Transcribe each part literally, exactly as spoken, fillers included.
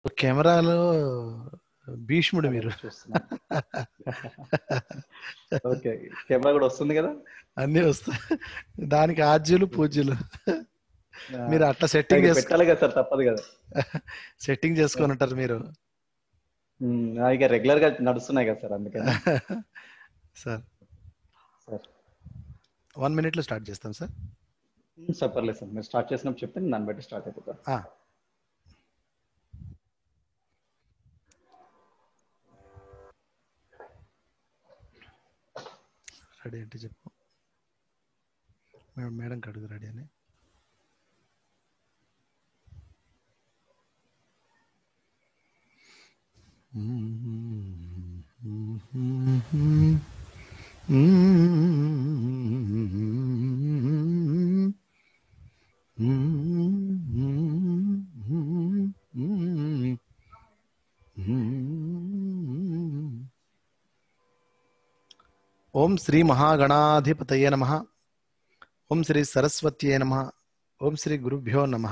కెమెరాలో భీష్ముడు మీరు. చూస్తున్నాను. ఓకే, కెమెరా కూడా వస్తుంది కదా, అన్నీ వస్తాయి. దానికి ఆజ్యులు పూజ్యులు. మీరు అట్లా సెట్టింగ్ ఇక చేసుకో పెట్టాలి కదా సార్, తప్పదు కదా. సెట్టింగ్ చేసుకొని ఉంటారు మీరు. ఉమ్, ఆ, ఇక రెగ్యులర్ గా నడుస్తున్నాయి కదా సార్, అందుకని. సార్ సార్ వన్ మినిట్లో స్టార్ట్ చేస్తాం సార్. ఉమ్, సార్ పర్లేదు సార్, మీరు స్టార్ట్ చేసినప్పుడు చెప్తే నేను దాన్ని బట్టి స్టార్ట్ అయిపోతా. ఆ, రెడీ అంటే చెప్పు మేడం. మేడం కడుగు రెడీ అని. ఓం శ్రీ మహాగణాధిపతయే నమః. ఓం శ్రీ సరస్వత్యే నమః. ఓం శ్రీ గురుభ్యో నమః.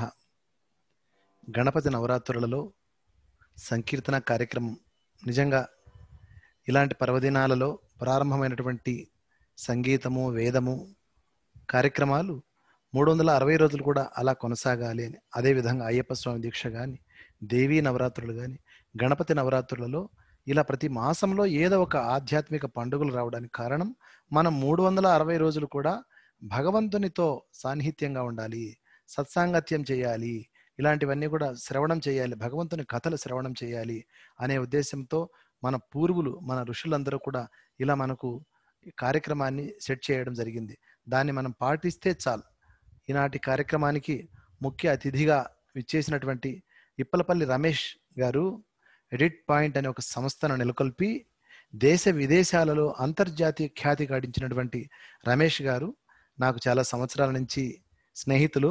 గణపతి నవరాత్రులలో సంకీర్తన కార్యక్రమం నిజంగా ఇలాంటి పర్వదినాలలో ప్రారంభమైనటువంటి సంగీతము, వేదము కార్యక్రమాలు మూడు వందల అరవై రోజులు కూడా అలా కొనసాగాలి అని. అదేవిధంగా అయ్యప్ప స్వామి దీక్ష కానీ, దేవీ నవరాత్రులు కానీ, గణపతి నవరాత్రులలో ఇలా ప్రతి మాసంలో ఏదో ఒక ఆధ్యాత్మిక పండుగలు రావడానికి కారణం మనం మూడు వందల అరవై రోజులు కూడా భగవంతునితో సాన్నిహిత్యంగా ఉండాలి, సత్సాంగత్యం చేయాలి, ఇలాంటివన్నీ కూడా శ్రవణం చేయాలి, భగవంతుని కథలు శ్రవణం చేయాలి అనే ఉద్దేశంతో మన పూర్వులు, మన ఋషులందరూ కూడా ఇలా మనకు కార్యక్రమాన్ని సెట్ చేయడం జరిగింది. దాన్ని మనం పాటిస్తే చాలు. ఈనాటి కార్యక్రమానికి ముఖ్య అతిథిగా విచ్చేసినటువంటి ఇప్పలపల్లి రమేష్ గారు ఎడిట్ పాయింట్ అనే ఒక సంస్థను నెలకొల్పి దేశ విదేశాలలో అంతర్జాతీయ ఖ్యాతి గడించినటువంటి రమేష్ గారు నాకు చాలా సంవత్సరాల నుంచి స్నేహితులు.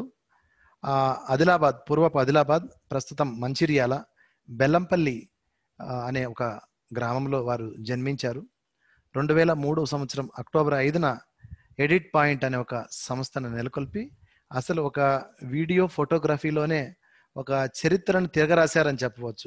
ఆదిలాబాద్, పూర్వపు ఆదిలాబాద్, ప్రస్తుతం మంచిర్యాల, బెల్లంపల్లి అనే ఒక గ్రామంలో వారు జన్మించారు. రెండు వేల మూడు సంవత్సరం అక్టోబర్ ఐదున ఎడిట్ పాయింట్ అనే ఒక సంస్థను నెలకొల్పి అసలు ఒక వీడియో ఫోటోగ్రఫీలోనే ఒక చరిత్రను తిరగరాశారని చెప్పవచ్చు.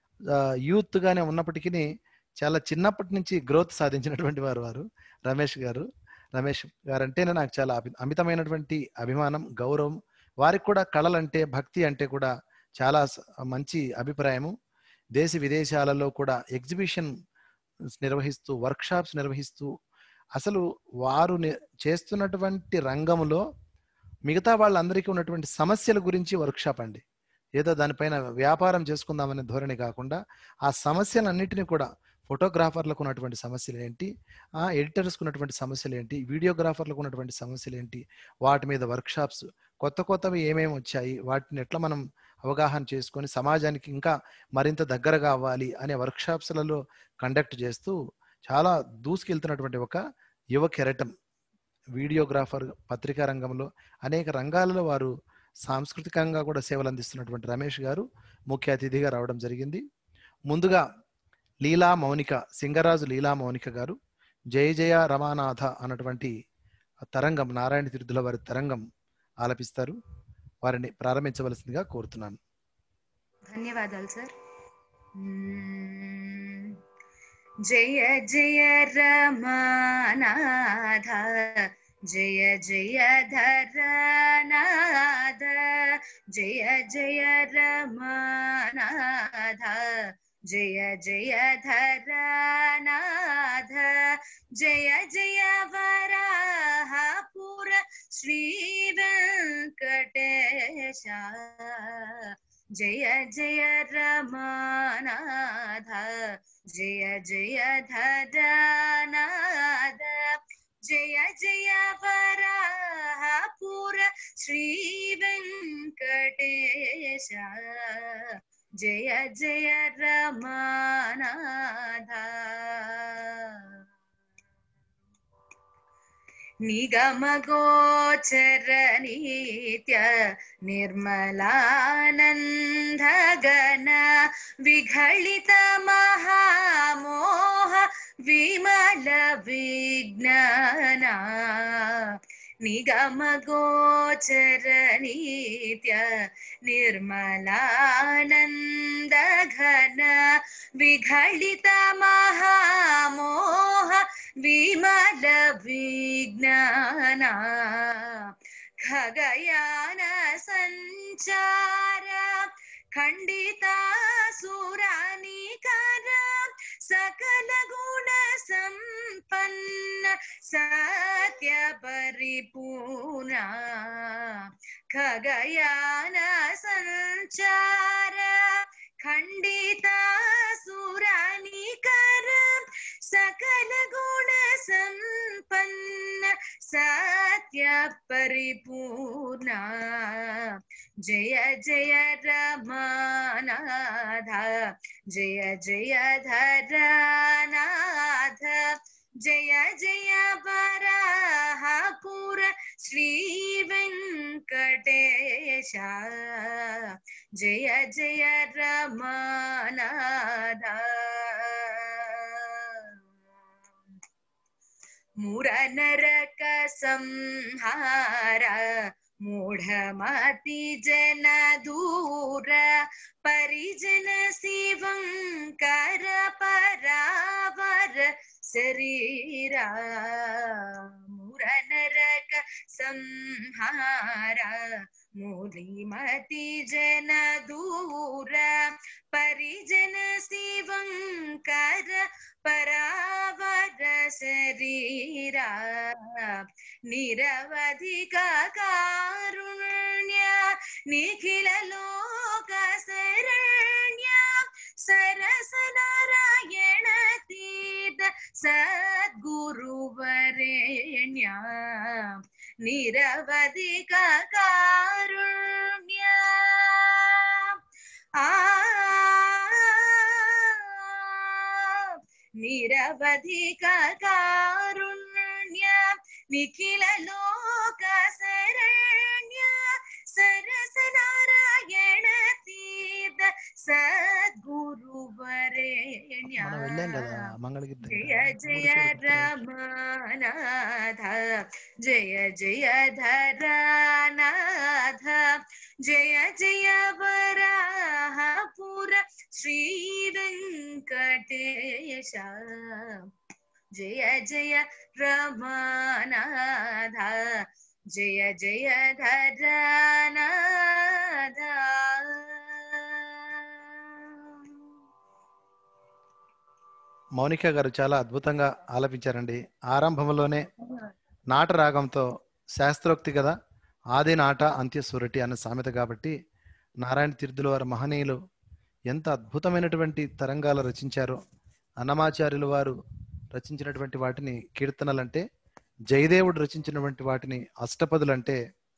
యూత్గానే ఉన్నప్పటికీ చాలా చిన్నప్పటి నుంచి గ్రోత్ సాధించినటువంటి వారు వారు రమేష్ గారు. రమేష్ గారు అంటేనే నాకు చాలా అమితమైనటువంటి అభిమానం, గౌరవం. వారికి కూడా కళలంటే, భక్తి అంటే కూడా చాలా మంచి అభిప్రాయము. దేశ విదేశాలలో కూడా ఎగ్జిబిషన్ నిర్వహిస్తూ, వర్క్షాప్స్ నిర్వహిస్తూ అసలు వారు చేస్తున్నటువంటి రంగంలో మిగతా వాళ్ళందరికీ ఉన్నటువంటి సమస్యల గురించి వర్క్షాప్ అండి. ఏదో దానిపైన వ్యాపారం చేసుకుందామనే ధోరణి కాకుండా ఆ సమస్యలన్నింటినీ కూడా, ఫోటోగ్రాఫర్లకు ఉన్నటువంటి సమస్యలు ఏంటి, ఎడిటర్స్కు ఉన్నటువంటి సమస్యలు ఏంటి, వీడియోగ్రాఫర్లకు ఉన్నటువంటి సమస్యలు ఏంటి, వాటి మీద వర్క్షాప్స్, కొత్త కొత్తవి ఏమేమి వచ్చాయి, వాటిని ఎట్లా మనం అవగాహన చేసుకొని సమాజానికి ఇంకా మరింత దగ్గరగా అవ్వాలి అనే వర్క్షాప్స్లలో కండక్ట్ చేస్తూ చాలా దూసుకెళ్తున్నటువంటి ఒక యువ కెరటం. వీడియోగ్రాఫర్, పత్రికా రంగంలో అనేక రంగాలలో వారు సాంస్కృతికంగా కూడా సేవలు అందిస్తున్నటువంటి రమేష్ గారు ముఖ్య అతిథిగా రావడం జరిగింది. ముందుగా లీలా మౌనిక, సింగరాజు లీలా మౌనిక గారు జయ జయ రమానాథ అన్నటువంటి తరంగం, నారాయణ తీర్థుల వారి తరంగం ఆలపిస్తారు. వారిని ప్రారంభించవలసిందిగా కోరుతున్నాను. ధన్యవాదాలు సార్. జయ జయ రమానాథ, జయ జయ ధరనాథ, జయ జయ రమానాథ, జయ జయ ధరనాథ, జయ జయ వరాహపుర శ్రీ వెంకటేశ, జయ జయ రమానాథ, జయ జయ ధరనాథ, జయ జయ వరాహపుర శ్రీ వెంకటేశ, జయ జయ రమానాథ. నిగమ గోచర నిత్య నిర్మలానంద గణ విఘళిత మహామోహ విమల విజ్ఞాన, నిగమ గోచర నిత్య నిర్మలానంద ఘన విఘళిత మహామోహ విమల విజ్ఞాన ఖగయాన సంచార ఖండిత సురానికర సకల గుణ సంపన్న సత్య పరిపూర్ణ ఖగయాన సంచార ఖండిత సురానికర సకల గుణ సంపన్న సత్య పరిపూర్ణ జయ జయ రమనాథ జయ జయ ధరనాథ జయ జయ వరాహపుర శ్రీ వెంకటేశ జయ జయ రమనాథ ముర నరక సంహార మూఢమతి జన దూర పరిజన శివంకర పరావర శరీరా ముర నరక సంహార మూఢమతి జన దూర పరిజన శివంకర పరావర శరీరా నిరవధిక కారుణ్య నిఖిల లోక శరణ్య సరస నారాయణ తీర్థ సద్గురువరేణ్య నిరవధిక కారుణ్య ఆ నిరవధిక కారుణ్య నిఖిల లోక శరణ్య సరస నారాయణ తీర్థ సద్గురువరేణ్య మనం వెళ్ళాం కదా మంగళగిరి దగ్గర. జయ జయ రమనాథ జయ జయ ధరనాథ జయ జయ వరాహపుర శ్రీ వెంకటేశ జయ జయ రమనాథ జయ జయ ధరనాథ. మౌనిక గారు చాలా అద్భుతంగా ఆలపించారండి. ఆరంభంలోనే నాట రాగంతో, శాస్త్రోక్తి కదా, ఆది నాట అంత్య సురటి అన్న సామెత కాబట్టి నారాయణ తీర్థుల వారు మహనీయులు ఎంత అద్భుతమైనటువంటి తరంగాలు రచించారో. అన్నమాచార్యుల వారు రచించినటువంటి వాటిని కీర్తనలంటే, జయదేవుడు రచించినటువంటి వాటిని అష్టపదులంటే,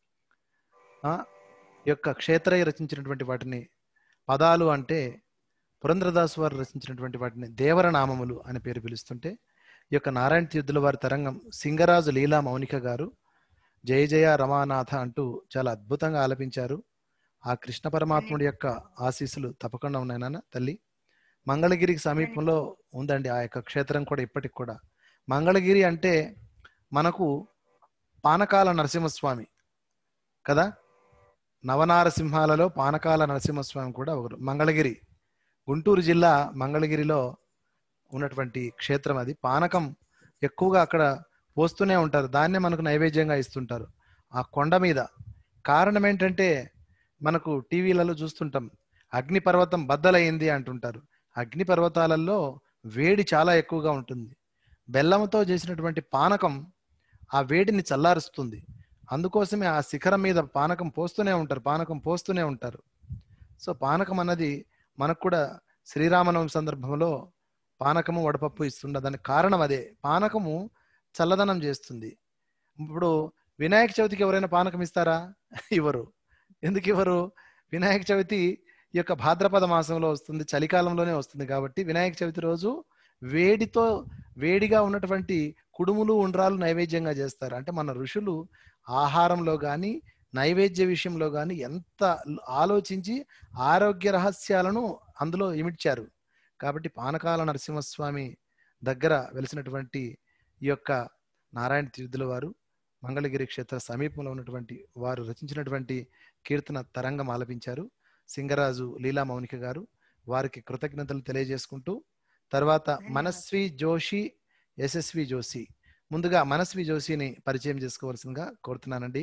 ఆ యొక్క క్షేత్రయ్య రచించినటువంటి వాటిని పదాలు అంటే, పురంధ్రదాసు వారు రచించినటువంటి వాటిని దేవర నామములు అని పేరు పిలుస్తుంటే, ఈ యొక్క నారాయణ తీర్థుల వారి తరంగం సింగరాజు లీలా మౌనిక గారు జయ జయ రమానాథ అంటూ చాలా అద్భుతంగా ఆలపించారు. ఆ కృష్ణ పరమాత్ముడి యొక్క ఆశీస్సులు తప్పకుండా ఉన్నాయి నాన్న తల్లి. మంగళగిరికి సమీపంలో ఉందండి ఆ యొక్క క్షేత్రం కూడా ఇప్పటికి కూడా. మంగళగిరి అంటే మనకు పానకాల నరసింహస్వామి కదా, నవనారసింహాలలో పానకాల నరసింహస్వామి కూడా ఒకరు. మంగళగిరి గుంటూరు జిల్లా మంగళగిరిలో ఉన్నటువంటి క్షేత్రం అది. పానకం ఎక్కువగా అక్కడ పోస్తూనే ఉంటారు, దాన్నే మనకు నైవేద్యంగా ఇస్తుంటారు ఆ కొండ మీద. కారణం ఏంటంటే మనకు టీవీలలో చూస్తుంటాం, అగ్నిపర్వతం బద్దలైంది అంటుంటారు. అగ్నిపర్వతాలలో వేడి చాలా ఎక్కువగా ఉంటుంది. బెల్లంతో చేసినటువంటి పానకం ఆ వేడిని చల్లారుస్తుంది. అందుకోసమే ఆ శిఖరం మీద పానకం పోస్తూనే ఉంటారు, పానకం పోస్తూనే ఉంటారు. సో పానకం అన్నది మనకు కూడా శ్రీరామనవమి సందర్భంలో పానకము వడపప్పు ఇస్తుండ, దానికి కారణం అదే. పానకము చల్లదనం చేస్తుంది. ఇప్పుడు వినాయక చవితికి ఎవరైనా పానకం ఇస్తారా? ఇవ్వరు. ఎందుకు ఇవ్వరు? వినాయక చవితి ఈ యొక్క భాద్రపద మాసంలో వస్తుంది, చలికాలంలోనే వస్తుంది కాబట్టి వినాయక చవితి రోజు వేడితో వేడిగా ఉన్నటువంటి కుడుములు ఉండ్రాలు నైవేద్యంగా చేస్తారు. అంటే మన ఋషులు ఆహారంలో కానీ నైవేద్య విషయంలో కానీ ఎంత ఆలోచించి ఆరోగ్య రహస్యాలను అందులో ఇమిడ్చారు. కాబట్టి పానకాల నరసింహస్వామి దగ్గర వెలిసినటువంటి ఈ యొక్క నారాయణ తీర్థుల వారు మంగళగిరి క్షేత్ర సమీపంలో ఉన్నటువంటి వారు రచించినటువంటి కీర్తన తరంగం ఆలపించారు సింగరాజు లీలా మౌనిక గారు. వారికి కృతజ్ఞతలు తెలియజేసుకుంటూ తర్వాత మనస్వి జోషి, యశస్వి జోషి. ముందుగా మనస్వి జోషిని పరిచయం చేసుకోవాల్సిందిగా కోరుతున్నానండి.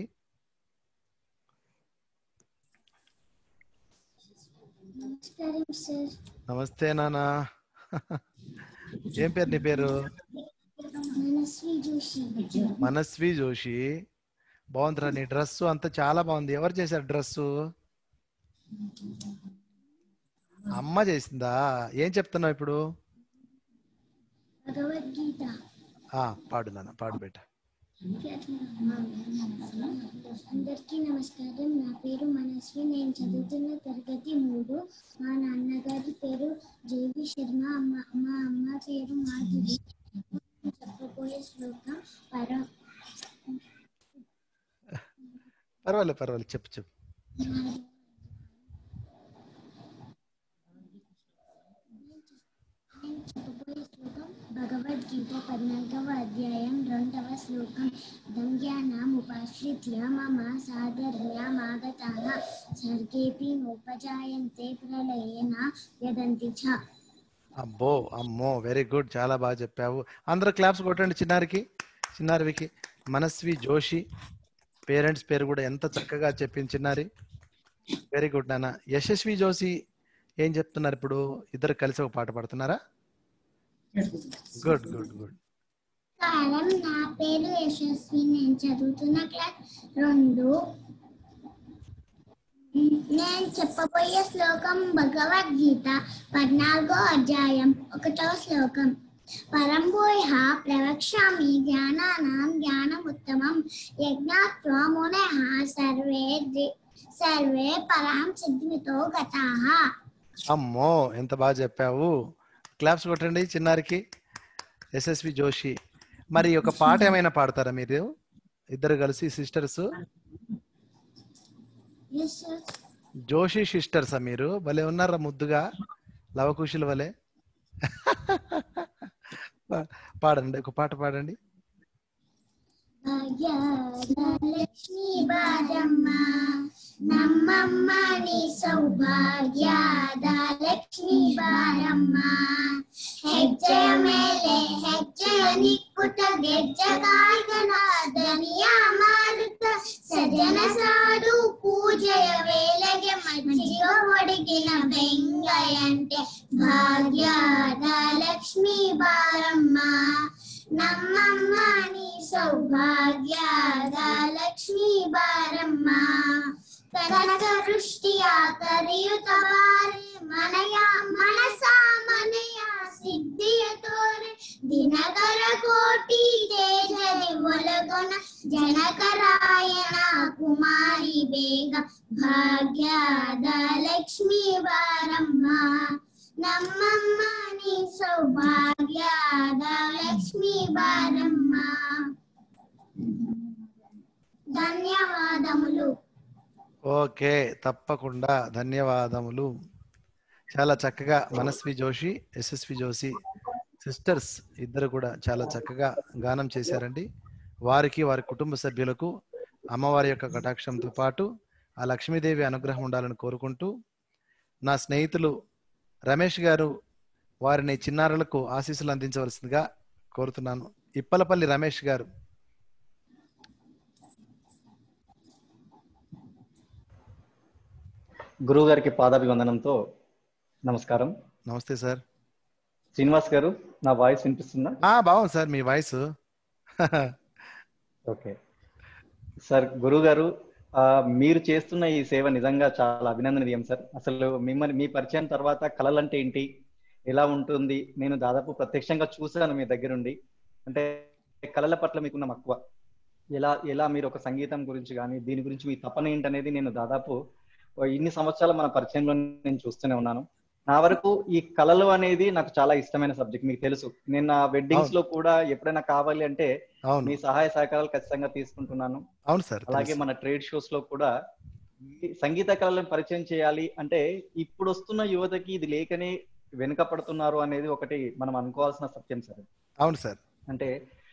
నమస్తే నానా. ఏం పేరు నీ పేరు? మనస్వి జోషి. బాగుందిరా నీ డ్రెస్ అంతా చాలా బాగుంది. ఎవరు చేశారు డ్రెస్సు? అమ్మ చేసిందా? ఏం చెప్తున్నావు ఇప్పుడు? ఆ పాడు నాన్న, పాడు బేట. అందరికీ నమస్కారం. నా పేరు మనస్వి. నేను చదువుతున్న తరగతి మూడు. మా నాన్నగారి పేరు జేవి శర్మ. మా మా అమ్మ పేరు మాధురి. చెప్పబోయే శ్లోకం పర పర్వాలేదు పర్వాలేదు చెప్పు చెప్పు. చెప్పబోయే శ్లోకం భగవద్గీత పద్నాలుగవ అధ్యాయం రెండవ శ్లోకం. దంగ్యానాం ఉపాశ్రిత్య మమ సాధర్మ్యమాగతాః సర్గేపి నోపజాయంతే ప్రళయేన వ్యదంతి చ. అబ్బో అమ్మో, వెరీ గుడ్, చాలా బాగా చెప్పావు. అందరూ క్లాప్స్ కొట్టండి చిన్నారికి, చిన్నారికి. మనస్వి జోషి పేరెంట్స్ పేరు కూడా ఎంత చక్కగా చెప్పింది చిన్నారి. వెరీ గుడ్ నాన్న. యశస్వి జోషి ఏం చెప్తున్నారు ఇప్పుడు? ఇద్దరు కలిసి ఒక పాట పాడుతున్నారా? Good good good. కాలం. నా పేరు యశస్వి. నేను చదువుతున్న క్లాస్ రెండు. నేను చెప్పబోయే శ్లోకం భగవద్గీత పద్నాలుగో అధ్యాయం ఒకటో శ్లోకం. పరంభూయ ప్రవక్ష్యామి జ్ఞానానాం జ్ఞానముత్తమం యజ్ఞాత్వా మునయః సర్వే సర్వే పరాం సిద్ధిమితో గతాః. అమ్మో ఎంత బాగా చెప్పావు. క్లాప్స్ కొట్టండి చిన్నారికి. యశస్వి జోషి. మరి ఒక పాట ఏమైనా పాడతారా మీరు ఇద్దరు కలిసి? సిస్టర్స్ జోషి సిస్టర్సా మీరు? భలే ఉన్నారా ముద్దుగా, లవకుశుల వలె. పాడండి, ఒక పాట పాడండి. లక్ష్మీ బారమ్మ నమ్మమ్మ నీ సౌభాగ్యాద లక్ష్మీ బారమ్మ ಹೆಜ್ಜೆಯ ಮೇಲೆ ಹೆಜ್ಜೆಯ ನಿಕ್ಕುತ್ತ ಗೆಜ್ಜೆಗಾಯ್ಗನಾದನಿಯ ಮಾರುತ್ತ ಸಜ್ಜನ ಸಾಡು ಪೂಜೆಯ ವೇಳೆಗೆ ಮಜ್ಜಿಗ ಒಡಗಿನ ಬೆಂಗಯಂತೆ ಭಾಗ್ಯದ ಲಕ್ಷ್ಮೀ ಬಾರಮ್ಮ ನಮ್ಮಮ್ಮ ನೀ ಸೌಭಾಗ್ಯದ ಲಕ್ಷ್ಮೀ ಬಾರಮ್ಮ ಕನಕ ವೃಷ್ಟಿಯ ಕರೆಯುತ್ತವಾರೆ ಮನೆಯ ಮನಸ ಮನೆಯ ಸಿದ್ಧಿಯ ತೋರೆ ದಿನಕರ ಕೋಟಿ ತೇಜದಿ ಒಳಗೊನ ಜನಕರಾಯಣ ಕುಮಾರಿ ಬೇಗ ಭಾಗ್ಯದ ಲಕ್ಷ್ಮೀ ಬಾರಮ್ಮ ನಮ್ಮಮ್ಮ ನೀ ಸೌಭಾಗ್ಯದ ಲಕ್ಷ್ಮೀ ಬಾರಮ್ಮ. ధన్యవాదములు. ఓకే, తప్పకుండా ధన్యవాదములు. చాలా చక్కగా మనస్వి జోషి, యశస్వి జోషి సిస్టర్స్ ఇద్దరు కూడా చాలా చక్కగా గానం చేశారండి. వారికి వారి కుటుంబ సభ్యులకు అమ్మవారి యొక్క కటాక్షంతో పాటు ఆ లక్ష్మీదేవి అనుగ్రహం ఉండాలని కోరుకుంటూ, నా స్నేహితులు రమేష్ గారు వారిని చిన్నారులకు ఆశీస్సులు అందించవలసిందిగా కోరుతున్నాను. ఇప్పలపల్లి రమేష్ గారు. గురువు గారికి పాదాభివందనంతో నమస్కారం. నమస్తే సార్. శ్రీనివాస్ గారు, నా వాయిస్ వినిపిస్తుందా? ఆ బాగుంది సార్ మీ వాయిస్. Okay sir. గురువు గారు, మీరు చేస్తున్న ఈ సేవ నిజంగా చాలా అభినందనీయం సార్. అసలు మిమ్మల్ని మీ పరిచయం తర్వాత కళలంటే ఏంటి, ఎలా ఉంటుంది, నేను దాదాపు ప్రత్యక్షంగా చూసాను మీ దగ్గరుండి. అంటే కళల పట్ల మీకున్న మక్కువ, ఎలా ఎలా మీరు ఒక సంగీతం గురించి కానీ దీని గురించి మీ తపన ఏంటనేది నేను దాదాపు ఇన్ని సంవత్సరాల మన పరిచయంలో నేను చూస్తూనే ఉన్నాను. నా వరకు ఈ కళలు అనేది నాకు చాలా ఇష్టమైన సబ్జెక్ట్. మీకు తెలుసు, నేను నా వెడ్డింగ్స్ లో కూడా ఎప్పుడైనా కావాలి అంటే మీ సహాయ సహకారాలు ఖచ్చితంగా తీసుకుంటున్నాను. అవును సార్. అలాగే మన ట్రేడ్ షోస్ లో కూడా సంగీత కళలను పరిచయం చేయాలి అంటే ఇప్పుడు వస్తున్న యువతకి ఇది లేకనే వెనుక పడుతున్నారు అనేది ఒకటి మనం అనుకోవాల్సిన సత్యం సార్. అవును సార్. అంటే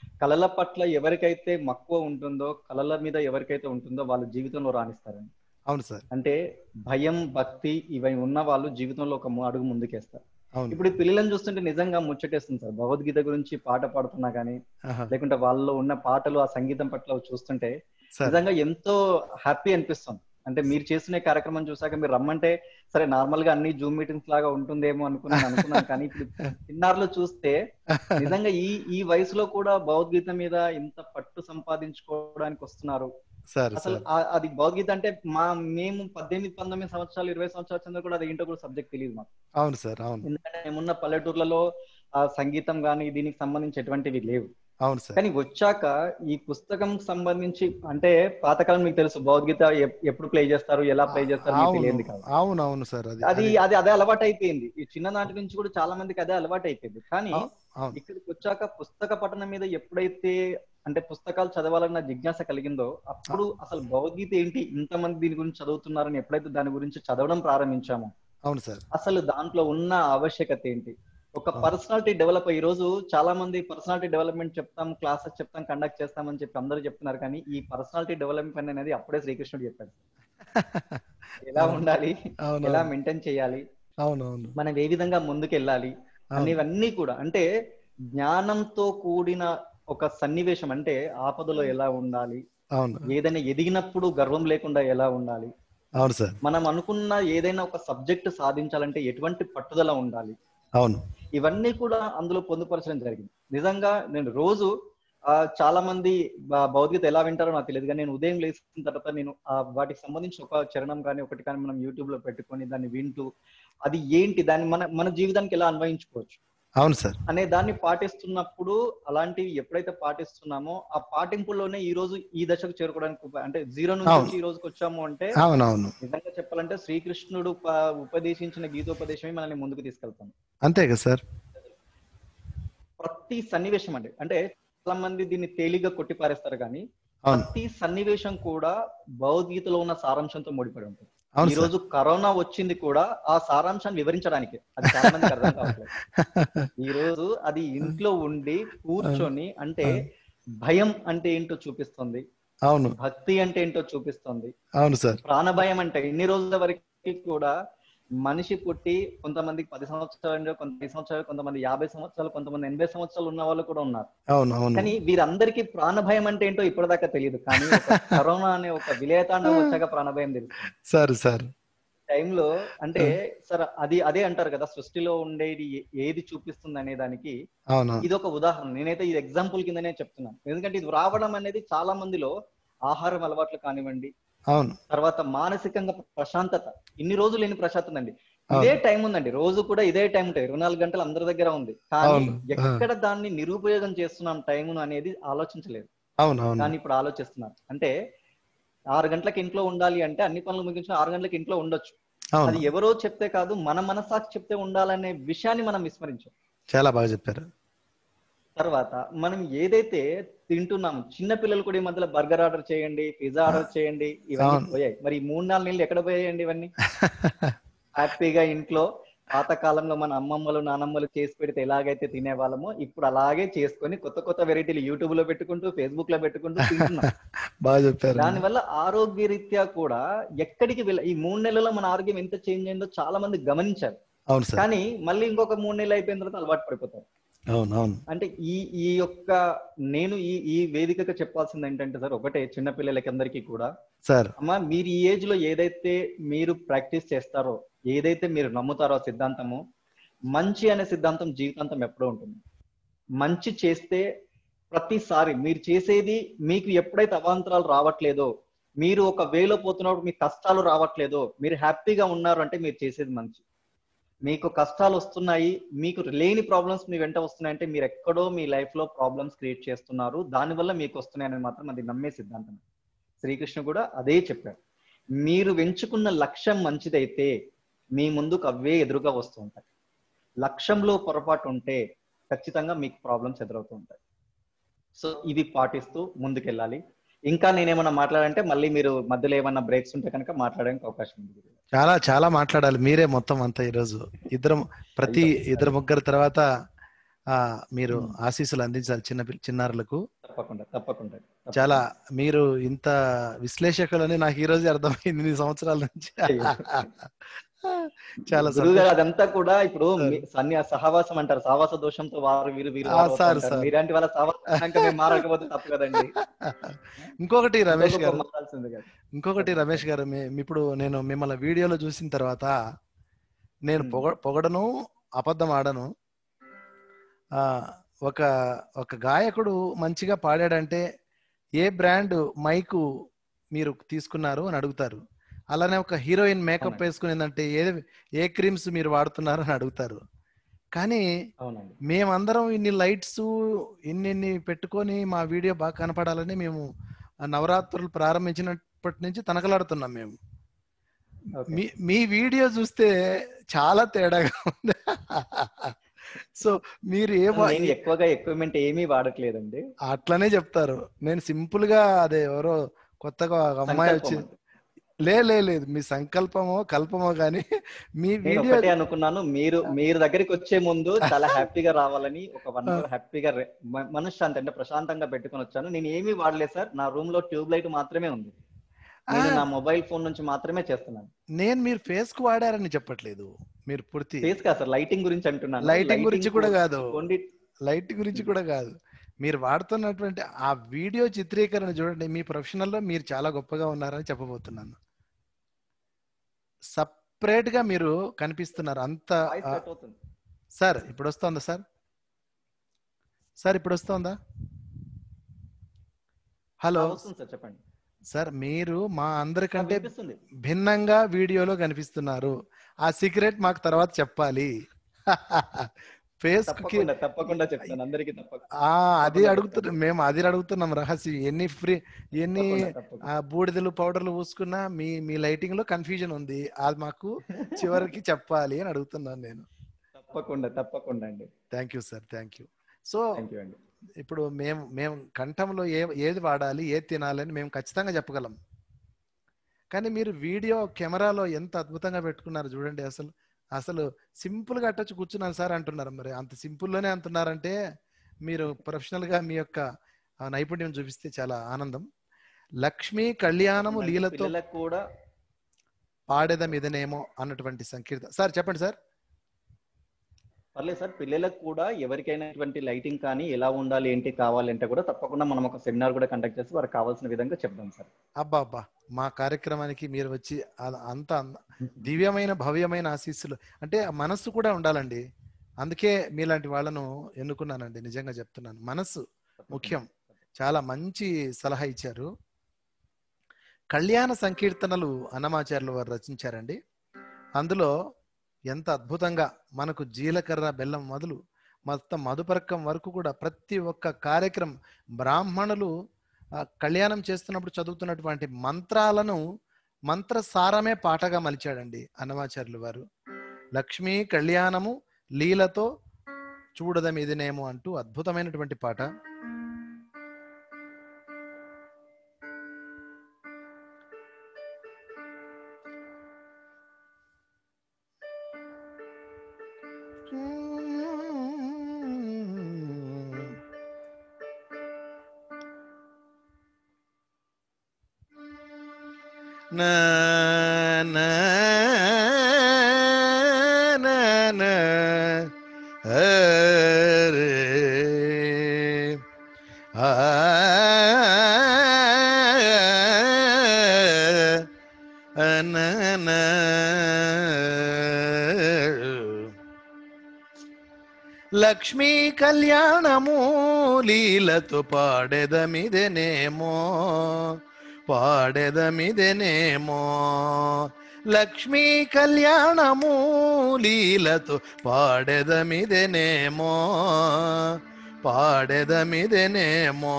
కళల పట్ల ఎవరికైతే మక్కువ ఉంటుందో, కళల మీద ఎవరికైతే ఉంటుందో వాళ్ళు జీవితంలో రాణిస్తారండి. అవును సార్. అంటే భయం, భక్తి ఇవి ఉన్న వాళ్ళు జీవితంలో ఒక ము- అడుగు ముందుకేస్తారు. అవును. ఇప్పుడు ఈ పిల్లలను చూస్తుంటే నిజంగా ముచ్చటేస్తుంది సార్. భగవద్గీత గురించి పాట పాడుతున్నా గానీ, ఆహా. లేకుంటే వాళ్ళలో ఉన్న పాటలు, ఆ సంగీతం పట్ల చూస్తుంటే సార్ నిజంగా ఎంతో హ్యాపీ అనిపిస్తుంది. అంటే మీరు చేస్తున్న ఈ కార్యక్రమం చూసాక మీరు రమ్మంటే సరే నార్మల్ గా అన్ని జూమ్ మీటింగ్స్ లాగా ఉంటుందేమో అనుకున్నాను అనుకున్నాను కానీ ఇప్పుడు చిన్నారులు చూస్తే నిజంగా ఈ ఈ వయసులో కూడా భగవద్గీత మీద ఇంత పట్టు సంపాదించుకోవడానికి వస్తున్నారు. సార్ అసలు సార్ ఆ- అది భగవద్గీత అంటే మా మేము పద్దెనిమిది పంతొమ్మిది సంవత్సరాలు ఇరవై సంవత్సరాల చెందిన కూడా అది ఏంటో కూడా సబ్జెక్ట్ తెలియదు మాకు. అవును సార్. అవును ఎందుకంటే మేమున్న పల్లెటూర్లలో ఆ సంగీతం కానీ దీనికి సంబంధించి ఎటువంటివి లేవు. అవును సార్. కానీ వచ్చాక ఈ పుస్తకం సంబంధించి అంటే పాతకాలం మీకు తెలుసు భగవద్గీత ఎప్- ఎప్పుడు ప్లే చేస్తారు, ఎలా ప్లే చేస్తారు మీకు అవును తెలియంది కాదు. అవును అవును సార్. అది అది అది- అది అదే అలవాటు అయిపోయింది. ఈ చిన్ననాటి నుంచి కూడా చాలా మందికి అదే అలవాటు అయిపోయింది. కానీ అవు- అవును ఇక్కడికి వచ్చాక పుస్తక పఠనం మీద ఎప్పుడైతే అంటే పుస్తకాలు చదవాలన్న జిజ్ఞాస కలిగిందో అప్పుడు అసలు భగవద్గీత ఏంటి, ఇంతమంది దీని గురించి చదువుతున్నారని ఎప్పుడైతే దాని గురించి చదవడం ప్రారంభించామో అవును సార్. అసలు దాంట్లో ఉన్న ఆవశ్యకత ఏంటి, ఒక అవును. Personality develop. ఈ రోజు చాలా మంది పర్సనాలిటీ డెవలప్మెంట్ చెప్తాం, క్లాసెస్ చెప్తాం, కండక్ట్ చేస్తామని చెప్పి అందరూ చెప్తున్నారు. కానీ ఈ పర్సనాలిటీ డెవలప్మెంట్ అనేది అప్పుడే శ్రీకృష్ణుడు చెప్పాడు. ఎలా ఉండాలి, అవును ఎలా మెయింటైన్ చేయాలి, అవును అవును మనం ఏ విధంగా ముందుకు వెళ్ళాలి అవును అనేవన్నీ కూడా అంటే జ్ఞానంతో కూడిన ఒక సన్నివేశం. అంటే ఆపదలో ఎలా ఉండాలి, అవును ఏదైనా ఎదిగినప్పుడు గర్వం లేకుండా ఎలా ఉండాలి, అవును సార్. మనం అనుకున్న ఏదైనా ఒక సబ్జెక్ట్ సాధించాలంటే ఎటువంటి పట్టుదల ఉండాలి, అవును ఇవన్నీ కూడా అందులో పొందుపరచడం జరిగింది. నిజంగా నేను రోజు ఆ చాలా మంది బ- భగవద్గీత ఎలా వింటారో నాకు తెలియదు, కానీ నేను ఉదయం లేచిన తర్వాత నేను ఆ వాటికి సంబంధించి ఒక చరణం కానీ ఒకటి కానీ మనం యూట్యూబ్ లో పెట్టుకొని దాన్ని వింటూ అది ఏంటి దాన్ని మన మన జీవితానికి ఎలా అన్వయించుకోవచ్చు అవును సార్. అనే దాన్ని పాటిస్తున్నప్పుడు, అలాంటివి ఎప్పుడైతే పాటిస్తున్నామో ఆ పాటింపులోనే ఈ రోజు ఈ దశకు చేరుకోవడానికి ఉప- అంటే జీరో నుంచి అవును. వచ్చి ఈ రోజుకి వచ్చాము అంటే అవును అవును నిజంగా చెప్పాలంటే శ్రీకృష్ణుడు ప- ఉపదేశించిన గీతోపదేశమే మనల్ని ముందుకు తీసుకెళ్తాం. అంతే కదా సార్. ప్రతి సన్నివేశం అండి అంటే చాలా మంది దీన్ని తేలిగ్గా కొట్టిపారేస్తారు కానీ అవును ప్రతి సన్నివేశం కూడా భగవద్గీతలో ఉన్న సారాంశంతో ముడిపడి ఉంటుంది. అవును ఈ సార్. రోజు కరోనా వచ్చింది కూడా ఆ సారాంశాన్ని వివరించడానికి, అది చాలా మందికి అర్థం కావట్లేదు. ఈ రోజు అది ఇంట్లో ఉండి కూర్చొని అంటే భయం అంటే ఏంటో చూపిస్తుంది, అవును భక్తి అంటే ఏంటో చూపిస్తుంది, అవును సార్. ప్రాణభయం అంటే ఇన్ని రోజుల వరకు కూడా మనిషి పుట్టి కొంతమందికి పది సంవత్సరాలు, కొంత ఐదు సంవత్సరాలు, కొంతమంది యాభై సంవత్సరాలు, కొంతమంది ఎనభై సంవత్సరాలు ఉన్న వాళ్ళు కూడా ఉన్నారు. అవును అవును కానీ వీరందరికీ ప్రాణభయం అంటే ఏంటో ఇప్పటిదాకా తెలియదు. కానీ ఒక కరోనా అనే ఒక విలయతాండం వచ్చాక ప్రాణభయం తెలుస్తుంది. సార్ సార్ టైంలో అంటే సార్ అది అదే అంటారు కదా, సృష్టిలో ఉండేది ఏ- ఏది చూపిస్తుంది అనే దానికి అవును ఇది ఒక ఉదాహరణ. నేనైతే ఇది ఎగ్జాంపుల్ కిందనే చెప్తున్నాను. ఎందుకంటే ఇది రావడం అనేది చాలా మందిలో ఆహారం అలవాట్లు కానివ్వండి, అవును తర్వాత మానసికంగా ప్రశాంతత, ఇన్ని రోజులు లేని ప్రశాంతత అండి. ఇదే టైం ఉందండి, రోజు కూడా ఇదే టైం ఉంటుంది, ఇరవై నాలుగు గంటలు అందరి దగ్గర ఉంది. కానీ అవును. ఎక్కడ దాన్ని నిరుపయోగం చేస్తున్నాం టైమును అనేది ఆలోచించలేదు. అవును అవును కానీ ఇప్పుడు ఆలోచిస్తున్నారు. అంటే ఆరు గంటలకు ఇంట్లో ఉండాలి అంటే అన్ని పనులు ముగించి ఆరు గంటలకు ఇంట్లో ఉండొచ్చు. అది అవును ఎవరో చెప్తే కాదు, మన మనసాక్షి చెప్తే ఉండాలనే విషయాన్ని మనం విస్మరించాం. చాలా బాగా చెప్పారు. తర్వాత మనం ఏదైతే తింటున్నాం, చిన్న పిల్లలు కూడా ఈ మధ్యలో బర్గర్ ఆర్డర్ చేయండి, పిజ్జా ఆర్డర్ చేయండి, ఇవన్నీ అవును. పోయాయి. మరి ఈ మూడు నాలుగు నెలలు ఎక్కడ పోయాయండి ఇవన్నీ? హ్యాపీగా ఇంట్లో పాత కాలంలో మన అమ్మమ్మలు నానమ్మలు చేసి పెడితే ఎలాగైతే తినేవాళ్ళమో ఇప్పుడు అలాగే చేసుకొని కొత్త కొత్త వెరైటీలు యూట్యూబ్ లో పెట్టుకుంటూ ఫేస్బుక్ లో పెట్టుకుంటూ తింటున్నాం. బాగా చెప్పారు. దానివల్ల ఆరోగ్య రీత్యా కూడా ఎక్కడికి వెళ్ళ ఈ మూడు నెలల్లో మన ఆరోగ్యం ఎంత చేంజ్ అయిందో చాలా మంది గమనించారు. అవును సార్. కానీ మళ్ళీ ఇంకొక మూడు నెలలు అయిపోయిన తర్వాత అలవాటు పడిపోతారు. అవును అవును అంటే ఈ ఈ యొక్క నేను ఈ ఈ వేదికగా చెప్పాల్సింది ఏంటంటే సార్, ఒకటే చిన్నపిల్లలకి అందరికీ కూడా, సార్. అమ్మా మీరు ఈ ఏజ్ లో ఏదైతే మీరు ప్రాక్టీస్ చేస్తారో, ఏదైతే మీరు నమ్ముతారో సిద్ధాంతము, మంచి అనే సిద్ధాంతం జీవితాంతం ఎప్పుడూ ఉంటుంది. మంచి చేస్తే ప్రతిసారి మీరు చేసేది మీకు ఎప్పుడైతే అవాంతరాలు రావట్లేదో, మీరు ఒక వేలో పోతున్నప్పుడు మీకు కష్టాలు రావట్లేదో, మీరు హ్యాపీగా ఉన్నారు అంటే మీరు చేసేది మంచి. మీకు కష్టాలు వస్తున్నాయి, మీకు లేని ప్రాబ్లమ్స్ మీ వెంట వస్తున్నాయి అంటే మీరు ఎక్కడో మీ లైఫ్ లో ప్రాబ్లమ్స్ క్రియేట్ చేస్తున్నారు, దానివల్ల మీకు వస్తున్నాయని మాత్రం అది నమ్మే సిద్ధాంతం. శ్రీకృష్ణ కూడా అదే చెప్పాడు. మీరు ఎంచుకున్న లక్ష్యం మంచిదైతే మీ ముందుకు అవే ఎదురుగా వస్తూ ఉంటాయి. లక్ష్యంలో పొరపాటు ఉంటే ఖచ్చితంగా మీకు ప్రాబ్లమ్స్ ఎదురవుతూ ఉంటాయి. సో ఇది పాటిస్తూ ముందుకెళ్ళాలి. ఇంకా నేనేమన్నా మాట్లాడంటే మళ్ళీ మీరు మధ్యలో ఏమన్నా బ్రేక్స్ ఉంటే కనుక మాట్లాడడానికి అవకాశం ఉంది. చాలా చాలా మాట్లాడాలి, మీరే మొత్తం అంతా ఈరోజు. ఇద్దరు ప్రతి ఇద్దరు ముగ్గురు తర్వాత ఆ మీరు ఉమ్. ఆశీస్సులు అందించాలి చిన్న పిల్ల- చిన్నారులకు. తప్పకుండా తప్పకుండా చాలా తప్పకుండా. మీరు ఇంత విశ్లేషకులని నాకు ఈ రోజే అర్థమైంది ఇన్ని సంవత్సరాల నుంచి. అయ్యో. చాలా గురువు గారు సంతోషం అదంతా కూడా ఇప్పుడు సార్. మీ- సన్యా సహవాసం అంటారు, సహవాస దోషంతో వారు వీరు వీరు ఆ, వారు అవుతా సార్ అంటారు. సార్ మీలాంటి వాళ్ళ సహవాసం ఉన్నాక మేము మారకపోతే తప్పు కదండి. ఇంకొకటి ఎంతో రమేష్ గొప్ప గారు మారాల్సింది కదా. ఇంకొకటి చెప్పండి, రమేష్ చెప్పండి. గారు మీ- ఇప్పుడు నేను మిమ్మల్ని వీడియోలో చూసిన తర్వాత నేను ఉమ్. పొగ పొగడను, అబద్ధం ఆడను. ఆ, ఒక ఒక గాయకుడు మంచిగా పాడాడంటే ఏ బ్రాండ్ మైకు మీరు తీసుకున్నారు అని అడుగుతారు. అలానే ఒక హీరోయిన్ మేకప్ అవునండి. వేసుకునేదంటే ఏ ఏ క్రీమ్స్ మీరు వాడుతున్నారు అని అడుగుతారు. కానీ అవునండి. మేమందరం ఇన్ని లైట్స్ ఇన్ని ఇన్ని పెట్టుకొని మా వీడియో బాగా కనపడాలని మేము ఆ నవరాత్రులు ప్రారంభించినప్పటి నుంచి తనకలాడుతున్నాం మేము. ఓకే. మీ మీ వీడియో చూస్తే చాలా తేడాగా ఉంది. సో మీరు ఏ బా- నేను ఏ- ఎక్కువగా ఎక్విప్మెంట్ ఏమీ వాడట్లేదండి. అట్లనే చెప్తారు. నేను సింపుల్ గా అదే ఎవరో కొత్తగా ఒక అమ్మాయి సంకల్పం వచ్చి అండి. లే లే లేదు మీ సంకల్పమో కల్పమో కానీ మీ నేను వీడియో ఒకటే అనుకున్నాను, మీరు మీరు దగ్గరికి వచ్చే ముందు చాలా హ్యాపీగా రావాలని, ఒక వన్ అవర్ హ్యాపీగా రె- మ- మనశ్శాంతి అంటే ప్రశాంతంగా పెట్టుకొని వచ్చాను. నేను ఏమీ వాడలేదు సార్. నా రూమ్ లో ట్యూబ్ లైట్ మాత్రమే ఉంది. నేను నా మొబైల్ ఫోన్ నుంచి మాత్రమే చేస్తున్నాను. నేను మీరు ఫేస్ కు వాడారని చెప్పట్లేదు, మీరు పూర్తి ఫేస్ కాదు సార్, లైటింగ్ గురించి అంటున్నాను. లైటింగ్ గురించి కూడా కాదు, కొండి లైట్ గురించి కూడా కాదు, మీరు వాడుతున్నటువంటి ఆ వీడియో చిత్రీకరణ చూడండి. మీ ప్రొఫెషనల్లో మీరు చాలా గొప్పగా ఉన్నారని చెప్పబోతున్నాను. సపరేట్ గా మీరు కనిపిస్తున్నారు అంత. వాయిస్ ఆ, కట్ అవుతుంది. సార్ ఇప్పుడు వస్తుందా సార్? సార్ ఇప్పుడు వస్తుందా? హలో ఆ, వస్తుంది సార్, చెప్పండి. సార్, మీరు మా ఆ, అందరికంటే వినిపిస్తుంది. భిన్నంగా వీడియోలో కనిపిస్తున్నారు. ఆ సీక్రెట్ మాకు తర్వాత చెప్పాలి. ఫేస్ కి తప్పకుండా తప్పకుండా చెప్తాను అందరికీ. తప్పకుండా ఆ అది తప్పకుండా అడుగుతున్నాం చెప్తాను. మేము, అది అడుగుతున్నాం రహస్యం. ఎన్ని ఫ్రీ ఎన్ని తప్పకుండా ఆ, తప్పకుండా. బూడిదలు పౌడర్లు పూసుకున్నా మీ మీ లైటింగ్ లో కన్ఫ్యూజన్ ఉంది, అది మాకు చివరికి చెప్పాలి అని అడుగుతున్నాను నేను. తప్పకుండా తప్పకుండా అండి. Thank you sir, thank you. So thank you అండి. ఇప్పుడు మేము మేము కంఠంలో ఏ ఏది వాడాలి ఏది తినాలి అని మేము ఖచ్చితంగా చెప్పగలం. కానీ మీరు వీడియో కెమెరాలో ఎంత అద్భుతంగా పెట్టుకున్నారు చూడండి. అసలు అసలు సింపుల్ గా అట్టొచ్చి కూర్చున్నాను సార్ అంటున్నారు. మరి అంత సింపుల్లోనే అంటున్నారంటే మీరు ప్రొఫెషనల్ గా మీ యొక్క ఆ, నైపుణ్యం చూపిస్తే చాలా ఆనందం. లక్ష్మీ కళ్యాణము తప్పకుండా అండి. లీలతో పిల్లలకు కూడా పాడేదం ఇదనేమో అన్నటువంటి సంకీర్తన. సార్ చెప్పండి సార్. పర్లేదు సార్, పిల్లలకు కూడా ఎవరికైనా ఇటువంటి లైటింగ్ కానీ ఎలా ఉండాలి ఏంటి కావాలి అంటే కూడా తప్పకుండా మనం ఒక సెమినార్ కూడా కండక్ట్ చేసి వారికి కావాల్సిన విధంగా చెప్దాం సార్. అబ్బా అబ్బా, మా కార్యక్రమానికి మీరు వచ్చి అ- అంత అంద- దివ్యమైన భవ్యమైన ఆశీస్సులు అంటే ఆ మనస్సు కూడా ఉండాలండి. అందుకే మీలాంటి వాళ్ళను ఎన్నుకున్నానండి. నిజంగా చెప్తున్నాను, మనస్సు ముఖ్యం. చాలా మంచి సలహా ఇచ్చారు. కళ్యాణ సంకీర్తనలు అన్నమాచార్యులు వారు రచించారండి. అందులో ఎంత అద్భుతంగా మనకు జీలకర్ర బెల్లం మొదలు మొత్తం మధుపరకం వరకు కూడా ప్రతి ఒక్క కార్యక్రమం బ్రాహ్మణులు ఆ, కళ్యాణం చేస్తున్నప్పుడు చదువుతున్నటువంటి మంత్రాలను మంత్రసారమే పాటగా మలిచాడండి అన్నమాచార్యులు వారు. లక్ష్మీ కళ్యాణము లీలతో చూడదం ఇదినేమో అంటూ అద్భుతమైనటువంటి పాట. నా నా నా నా అరే ఆ నా నా లక్ష్మీ కళ్యాణము లీలతో పాడెదమిదెనేమో పాడెదమిదెనేమో లక్ష్మీ కళ్యాణము లీలతో పాడెదమిదెనేమో పాడెదమిదెనేమో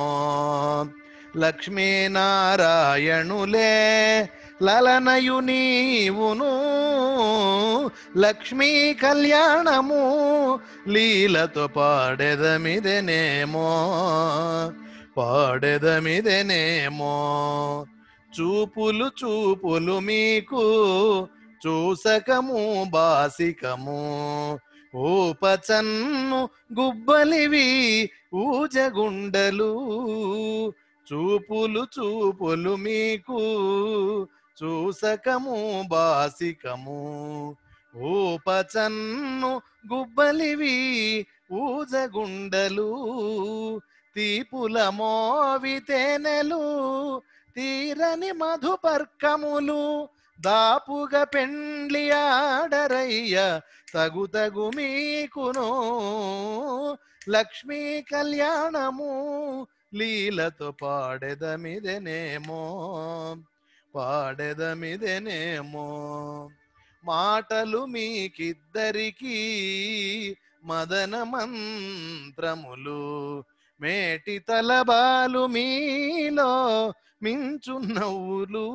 లక్ష్మీనారాయణులే లలనయు నీవును లక్ష్మీ కళ్యాణము లీలతో పాడెదమిదెనేమో పాడెదమిదెనేమో చూపులు చూపులు మీకు చూసకము బాసికము ఊపచన్ను గుబ్బలివి ఊజగుండలు చూపులు చూపులు మీకు చూసకము బాసికము ఊపచన్ను గుబ్బలివి ఊజగుండలు తీపుల మోవి తేనెలు తీరని మధుపర్కములు దాపుగా పెండ్లి ఆడరయ్య తగు తగు మీకును లక్ష్మీ కళ్యాణము లీలతో పాడెదమిదెనేమో పాడెదమిదెనేమో మాటలు మీకిద్దరికీ మదన మంత్రములు మేటి తలబాలు మీలో మించు నవ్వులు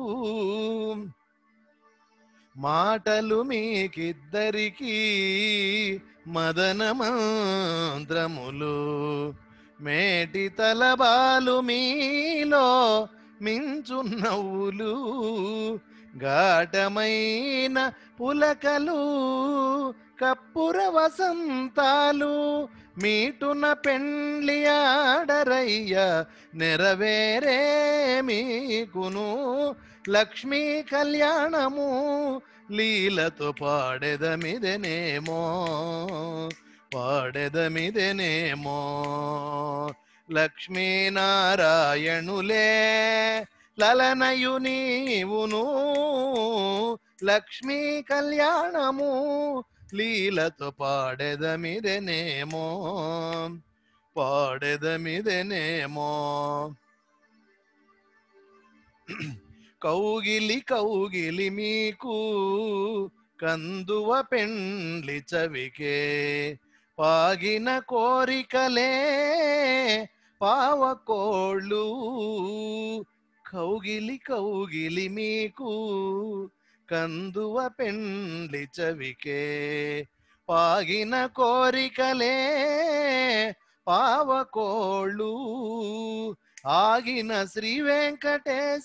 మాటలు మీకిద్దరికీ మదన మంత్రములు మేటి తలబాలు మీలో మించు నవ్వులు ఘాటమైన పులకలు కప్పుర వసంతాలు మీటున పెండ్లి ఆడరయ్య నెరవేరే మీకును లక్ష్మీ కళ్యాణము లీలతో పాడెదమిదెనేమో పాడెదమిదెనేమో లక్ష్మీనారాయణులే లలనయు నీవును లక్ష్మీ కళ్యాణము లీలతో పాడెదమిదెనేమో పాడెదమిదెనేమో కౌగిలి కౌగిలి మీకు కందువ పెండ్లి చవికే పాగిన కోరికలే పావకోళ్ళు కౌగిలి కౌగిలి మీకు కందువ పెండ్లి చవికే పాగిన కోరికలే పావకోళ్ళు ఆగిన శ్రీ వెంకటేశ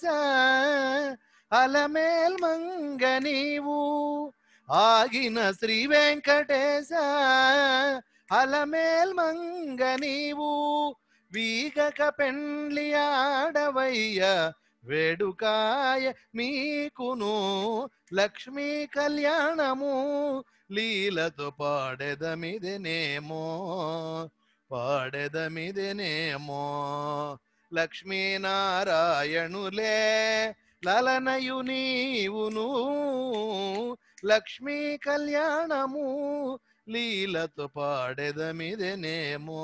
అలమేల్ మంగ నీవు ఆగిన శ్రీ వెంకటేశ అలమేల్ మంగ నీవు వీగక పెండ్లి ఆడవయ్య వేడుకాయ మీకును లక్ష్మీ కళ్యాణము లీలతో పాడెదమిదెనేమో పాడెదమిదెనేమో లక్ష్మీనారాయణులే లలనయు నీవును లక్ష్మీ కళ్యాణము లీలతో పాడెదమిదెనేమో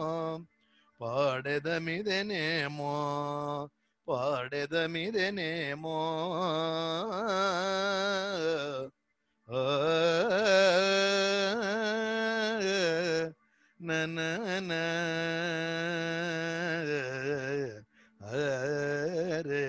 పాడెదమిదెనేమో పాడెదమిదెనేమో నన అరే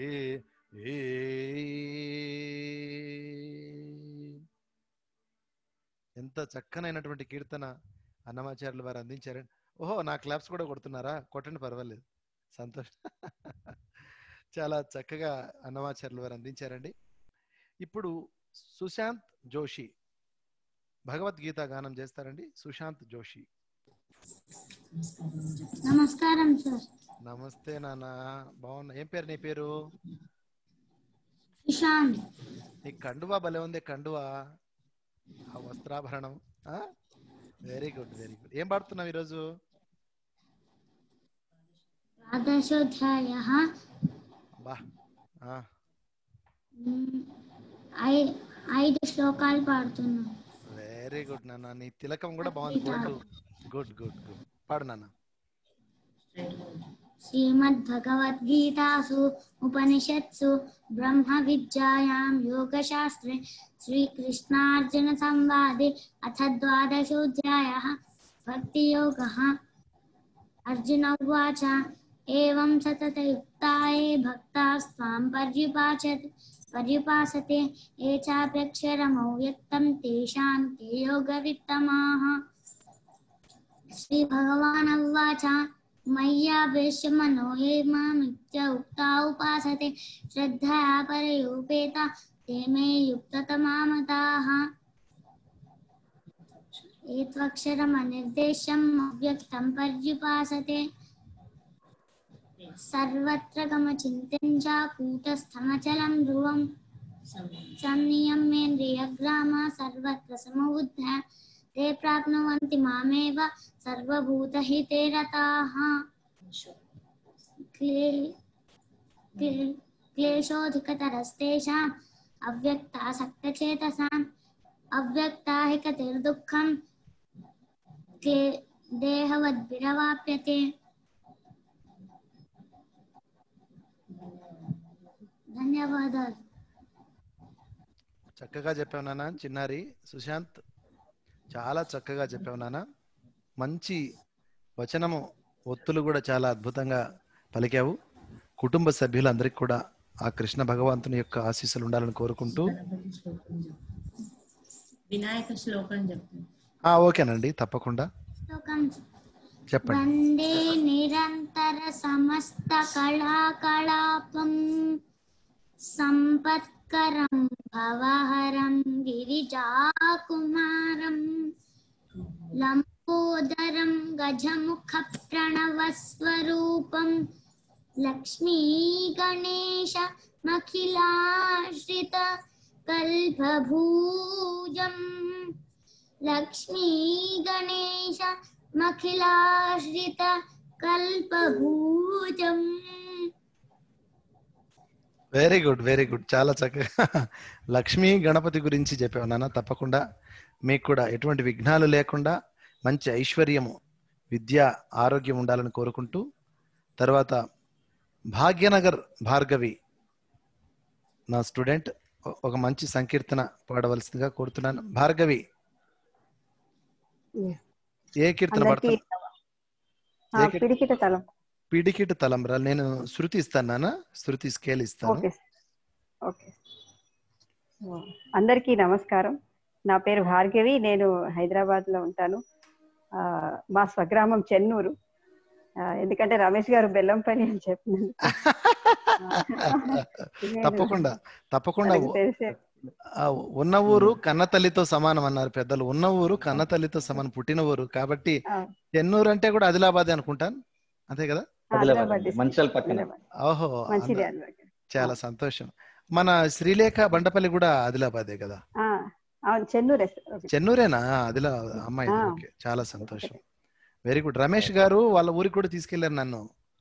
ఎంత చక్కనైనటువంటి కీర్తన అన్నమాచార్యులు వారు అందించారండి. ఓహో, నా క్లాప్స్ కూడా కొడుతున్నారా? కొట్టండి, పర్వాలేదు, సంతోషం. చాలా చక్కగా అన్నమాచార్యులు వారు అందించారండి. ఇప్పుడు సుశాంత్ జోషి భగవద్గీత గానం చేస్తారండి. సుశాంత్ జోషి. నమస్కారం సార్. నమస్తే నాన్న, బాగున్నా. ఏం పేరు నీ పేరు? సుశాంత్. నీ కండువా భలే ఉంది, కండువా, ఆ వస్త్రాభరణం. Very good, very good. ఏం పాడుతున్నావు ఈరోజు? ద్వాదశోధ్యాయః. బా, ఐదు శ్లోకాలు పాడుతున్నా. వెరీ గుడ్ నాన్న, నీ తిలకం కూడా బాగుంది. గుడ్ గుడ్ గుడ్, పాడు నాన్న. శ్రీమద్భగవద్గీతాసు ఉపనిషత్సు బ్రహ్మ విద్యాయాం యోగశాస్త్రే శ్రీకృష్ణార్జున సంవాదే అథ ద్వాదశోధ్యాయః భక్తియోగః. అర్జున ఉవాచ ఏవం సతతయుక్తాయే భక్తాస్త్వాం పర్యుపాసతే పర్యుపాసతే ఏ చాప్యక్షరమవ్యక్తం తేషాం కే యోగవిత్తమాః. శ్రీ భగవాన్ ఉవాచ మయ్యావేశ్య మనో ఏ మామిత్య ఉక్తా ఉపాసతే శ్రద్ధయా పరయోపేత తే మే యుక్తతమా మతాః. ఏత్వక్షరం అనిర్దేశం అవ్యక్తం పర్యుపాసతే సర్వత్ర గమచింతం చ కూటస్థమచలం ధ్రువం సంనియమ్యేంద్రియగ్రామ సర్వత్ర సమబుద్ధ తే ప్రాప్నువంతి మామేవ సర్వభూతహితే రతాః క్లే క్లే క్లేశోధికతరస్తేషాం అవ్యక్తాసక్తచేతసాం అవ్యక్తాహికతిర్దుఃఖం క్లే దేహవద్భిరవాప్యతే. ధన్యవాదాలు. చక్కగా చెప్పావు నాన్న చిన్నారి. సుశాంత్ చాలా చక్కగా చెప్పావు నాన్న. మంచి వచనము, ఒత్తులు కూడా చాలా అద్భుతంగా పలికావు. కుటుంబ సభ్యులందరికీ కూడా ఆ కృష్ణ భగవంతుని యొక్క ఆశీస్సులు ఉండాలని కోరుకుంటూ వినాయక శ్లోకం చెప్తాను. ఆ ఓకేనండి, తప్పకుండా శ్లోకం చెప్పండి. వందే నిరంతర సమస్త కళాకళాపం సంపత్కరం భవహరం గిరిజాకుమారం లంబోదరం గజముఖ ప్రణవస్వరూపం లక్ష్మీ గణేశ మఖిలాశ్రిత కల్పభూజం లక్ష్మీ గణేశ మఖిలాశ్రిత కల్పభూజం. వెరీ గుడ్, వెరీ గుడ్, చాలా చక్కగా లక్ష్మీ గణపతి గురించి చెప్పావు నాన్న. తప్పకుండా మీకు కూడా ఎటువంటి విఘ్నాలు లేకుండా మంచి ఐశ్వర్యము, విద్య, ఆరోగ్యం ఉండాలని కోరుకుంటూ తర్వాత భాగ్యనగర్ భార్గవి నా స్టూడెంట్ ఒక మంచి సంకీర్తన పాడవలసిందిగా కోరుతున్నాను. భార్గవి ఏ కీర్తన పాడతాను? పిడికిట తలం. పిడికిట తలంబ్రాలు. నేను శృతి ఇస్తాను నాన్న, శృతి స్కేల్ ఇస్తాను. ఓకే. అందరికీ నమస్కారం. నా పేరు భార్గవి. నేను హైదరాబాద్ లో ఉంటాను. మా స్వగ్రామం చెన్నూరు. ఎందుకంటే రమేష్ గారు బెల్లంపల్లి అని చెప్పినాను. తప్పకుండా తప్పకుండా ఉన్న ఊరు కన్న తల్లితో సమానం అన్నారు పెద్దలు. ఉన్న ఊరు కన్న తల్లితో సమానం, పుట్టిన ఊరు కాబట్టి చెన్నూరు అంటే కూడా ఆదిలాబాద్ అనుకుంటాను, అంతే కదా? ఓహో, చాలా సంతోషం. మన శ్రీలేఖ బండపల్లి కూడా ఆదిలాబాదే కదా? చెన్నూరే. చెన్నూరేనా? ఆదిలా అమ్మాయి. ఓకే, చాలా సంతోషం. Very good. రమేష్ గారు వాళ్ళ ఊరికి కూడా తీసుకెళ్లారు నన్ను.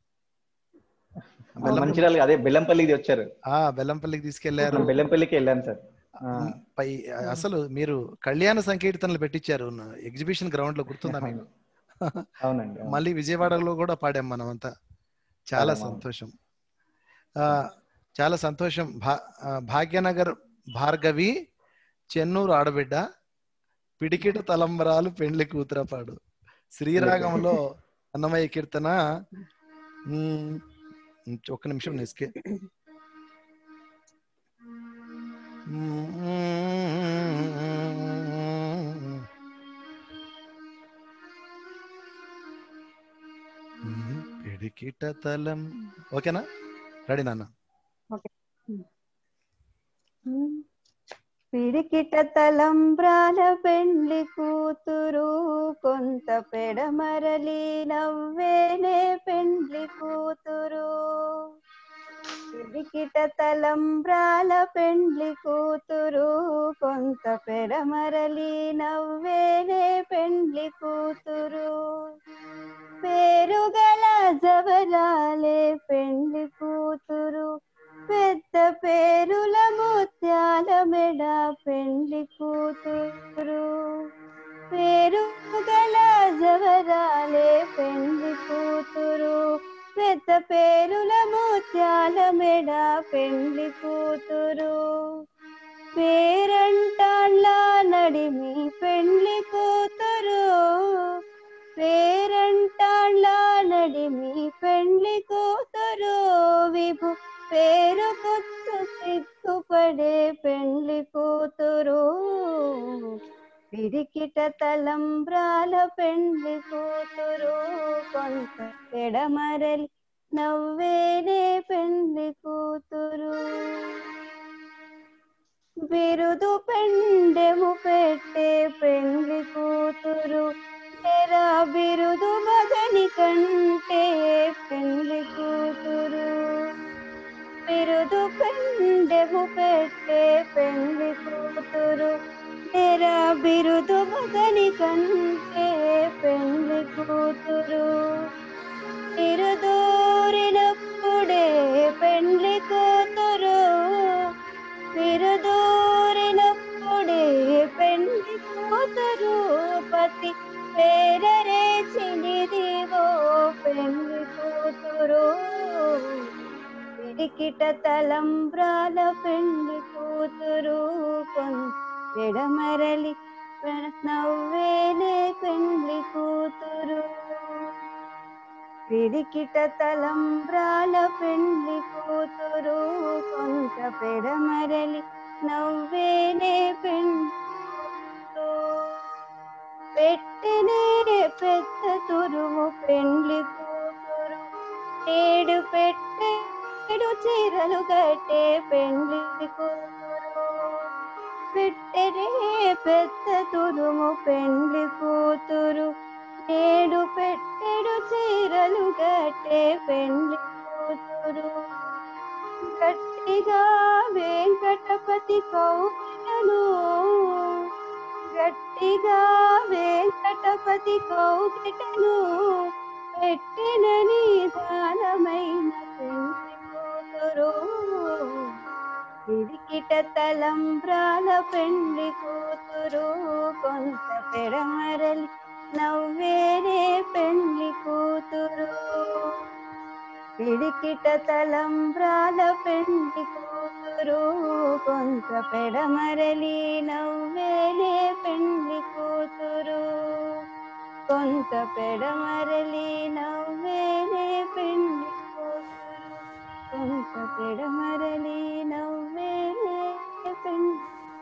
అదే బెల్లంపల్లికి వచ్చారు. ఆ బెల్లంపల్లికి తీసుకెళ్లారు. బెల్లంపల్లికి వెళ్ళాను సార్. పై అసలు మీరు కళ్యాణ సంకీర్తనలు పెట్టించారు ఎగ్జిబిషన్ గ్రౌండ్ లో, గుర్తుందా మీకు? అవునండి. మళ్ళీ విజయవాడలో కూడా పాడాం మనం అంతా. చాలా సంతోషం, చాలా సంతోషం. భా భాగ్యనగర్ భార్గవి, చెన్నూరు ఆడబిడ్డ, పిడికిట తలంబరాలు పెండ్లి కూతురపాడు. శ్రీరాగంలో అన్నమయ్య కీర్తన. ఒక్క నిమిషం నెస్కే. పిడికిట తలం. ఓకేనా? రెడీ నాన్న? పిడికిట తలంబ్రాల పెండ్లి కూతురు కొంత పెడమరలి నవ్వేనే పెండ్లి కూతురు. పిడికిట తలంబ్రాల పెండ్లి కూతురు కొంత పెడమరలి నవ్వేనే పెండ్లి కూతురు. పేరుగల జవరాలే పెండ్లి కూతురు, పెద్ద పేరుల ముత్యాల మెడ పెండ్లి కూతురు. పేరుగల జవరాలే పెండ్లి కూతురు, పెద్ద పేరుల ముత్యాల మెడ పెండ్లి కూతురు. పేరంటాళ్ళ నడిమి పెండ్లి కూతురు, పేరంటాళ్ళ నడిమి పెండ్లి కూతురు. విభు పేరు కొత్తు సిగ్గుపడే పెండ్లి కూతురు. పిడికిట తలంబ్రాల పెండ్లి కూతురు కొంత పెడమరలి నవ్వేనే పెండ్లి కూతురు. బిరుదు పెండెము పెట్టే పెండ్లి కూతురు తెరా బిరుదు మగని కంటే పెండ్లి కూతురు బిరుదు పెండెము పెట్టే పెండ్లి కూతురు తెరా బిరుదు మగని కంటే పెండ్లి కూతురు తిరుదూరినప్పుడే పెండ్లి కూతురు తిరుదూరినప్పుడే పెండ్లి కూతురు పతి పేరరేచినిదివో పెండ్లి కూతురు పిడికిట తలంబ్రాల పెండ్లి కూతురు కొంత ఎడమరలి నవ్వేనే పెండ్లి కూతురు పిడికిట తలంబ్రాల పెండ్లి కూతురు కొంత పెడమరలి నవ్వేనే పెండ్లి పెట్టెనే పెద్ద తురుము పెండ్లి కూతురు ఏడు పెట్టెడు చీరలు కట్టే పెండ్లి కూతురు పెట్టెనే పెద్ద తురుము పెండ్లి కూతురు ఏడు పెట్టెడు చీరలు కట్టే పెండ్లి కూతురు గట్టిగా వెంకటపతి కౌగిటను గట్టిగా వెంకటపతి కౌగిటను పెట్టిన నిదానమైన పెండ్లి కూతురు పిడికిట తలంబ్రాల పెండ్లి కూతురు కొంత పెడమరలి నవ్వేరే పెండ్లి కూతురు పిడికిట తలంబ్రాల పెండ్లి కూతురు కొంత పెడమరలి నవ్వేరే పెండ్లి కూతురు కొంత పెడమరలి నవ్వేరే పెండ్లి కూతురు కొంత పెడమరలి నవ్వేరే పెండ్లి.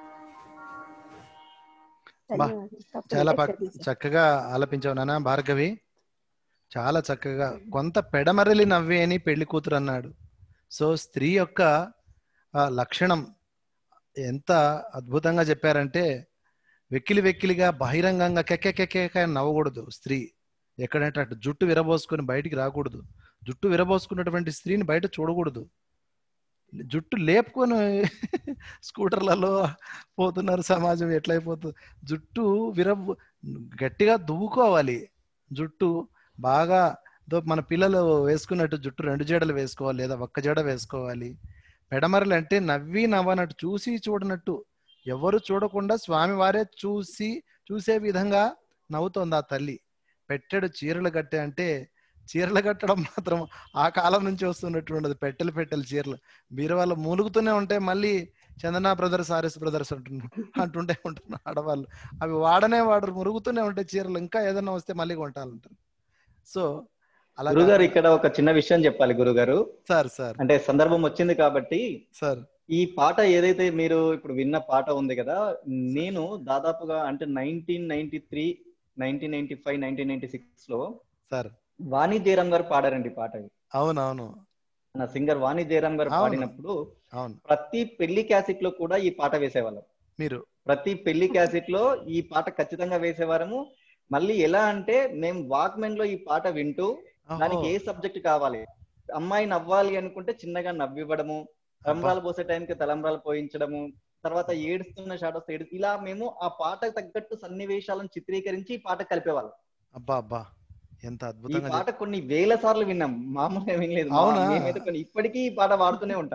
బా చాలా చక్కగా ఆలపించావు నాన్న భార్గవి, చాలా చక్కగా. కొంత పెడమరలి నవ్వే అని పెళ్లి కూతురు అన్నాడు. సో స్త్రీ యొక్క లక్షణం ఎంత అద్భుతంగా చెప్పారంటే, వెక్కిలి వెక్కిలిగా బహిరంగంగా కెక్కెక్కెక్క నవ్వకూడదు స్త్రీ. ఎక్కడంటే అటు జుట్టు విరబోసుకొని బయటికి రాకూడదు. జుట్టు విరబోసుకున్నటువంటి స్త్రీని బయట చూడకూడదు. జుట్టు లేపుకొని స్కూటర్లలో పోతున్నారు, సమాజం ఎట్లయిపోతుంది. జుట్టు విర గట్టిగా దువ్వుకోవాలి. జుట్టు బాగా మన పిల్లలు వేసుకున్నట్టు జుట్టు రెండు జడలు వేసుకోవాలి, లేదా ఒక్క జడ వేసుకోవాలి. పెడమరలు అంటే నవ్వి నవ్వనట్టు, చూసి చూడనట్టు, ఎవరు చూడకుండా స్వామి వారే చూసి చూసే విధంగా నవ్వుతోంది ఆ తల్లి. పెట్టెడు చీరలు కట్టే అంటే చీరలు కట్టడం మాత్రం ఆ కాలం నుంచి వస్తున్నటువంటిది. పెట్టెలు పెట్టెలు చీరలు బీరువాళ్ళు మూలుగుతూనే ఉంటాయి. మళ్ళీ చందన బ్రదర్స్, ఆర్ఎస్ బ్రదర్స్ అంటున్నారు అంటుంటే ఉంటున్నారు ఆడవాళ్ళు. అవి వాడనే వాడరు, మురుగుతూనే ఉంటాయి చీరలు. ఇంకా ఏదైనా వస్తే మళ్ళీ కొంటాలంటారు. సో అలా గురుగారు ఇక్కడ ఒక చిన్న విషయం చెప్పాలి గురుగారు. సార్ సార్ అంటే సందర్భం వచ్చింది కాబట్టి సార్, ఈ పాట ఏదైతే మీరు ఇప్పుడు విన్న పాట ఉంది కదా, నేను దాదాపుగా అంటే nineteen ninety three nineteen ninety five nineteen ninety six లో సార్ వాణి జయరాం గారు పాడారండి పాట. అవునవును, నా సింగర్ వాణి జయరాం గారు పాడినప్పుడు అవును, ప్రతి పెళ్లి క్యాసెట్ లో కూడా ఈ పాట వేసేవాళ్ళం. మీరు ప్రతి పెళ్లి క్యాసెట్ లో ఈ పాట ఖచ్చితంగా వేసేవారము. మళ్ళీ ఎలా అంటే మేము వాక్మెన్ లో ఈ పాట వింటూ దానికి ఏ సబ్జెక్ట్ కావాలి, అమ్మాయి నవ్వాలి అనుకుంటే చిన్నగా నవ్వివ్వడము, తలంబ్రాలు పోసే టైంకి తలంబ్రాలు పోయించడము, తర్వాత ఏడుస్తున్న షాడోస్ ఏడు, ఇలా మేము ఆ పాటకు తగ్గట్టు సన్నివేశాలను చిత్రీకరించి ఈ పాట కలిపేవాళ్ళం. అబ్బా అబ్బా, ఎంత ఈ అద్భుతంగా పాట కొన్ని వేల సార్లు విన్నాం, మామూలుగా వినలేదు. మేమైతే కొన్ని ఇప్పటికీ ఈ పాట వాడుతూనే ఉంటాం.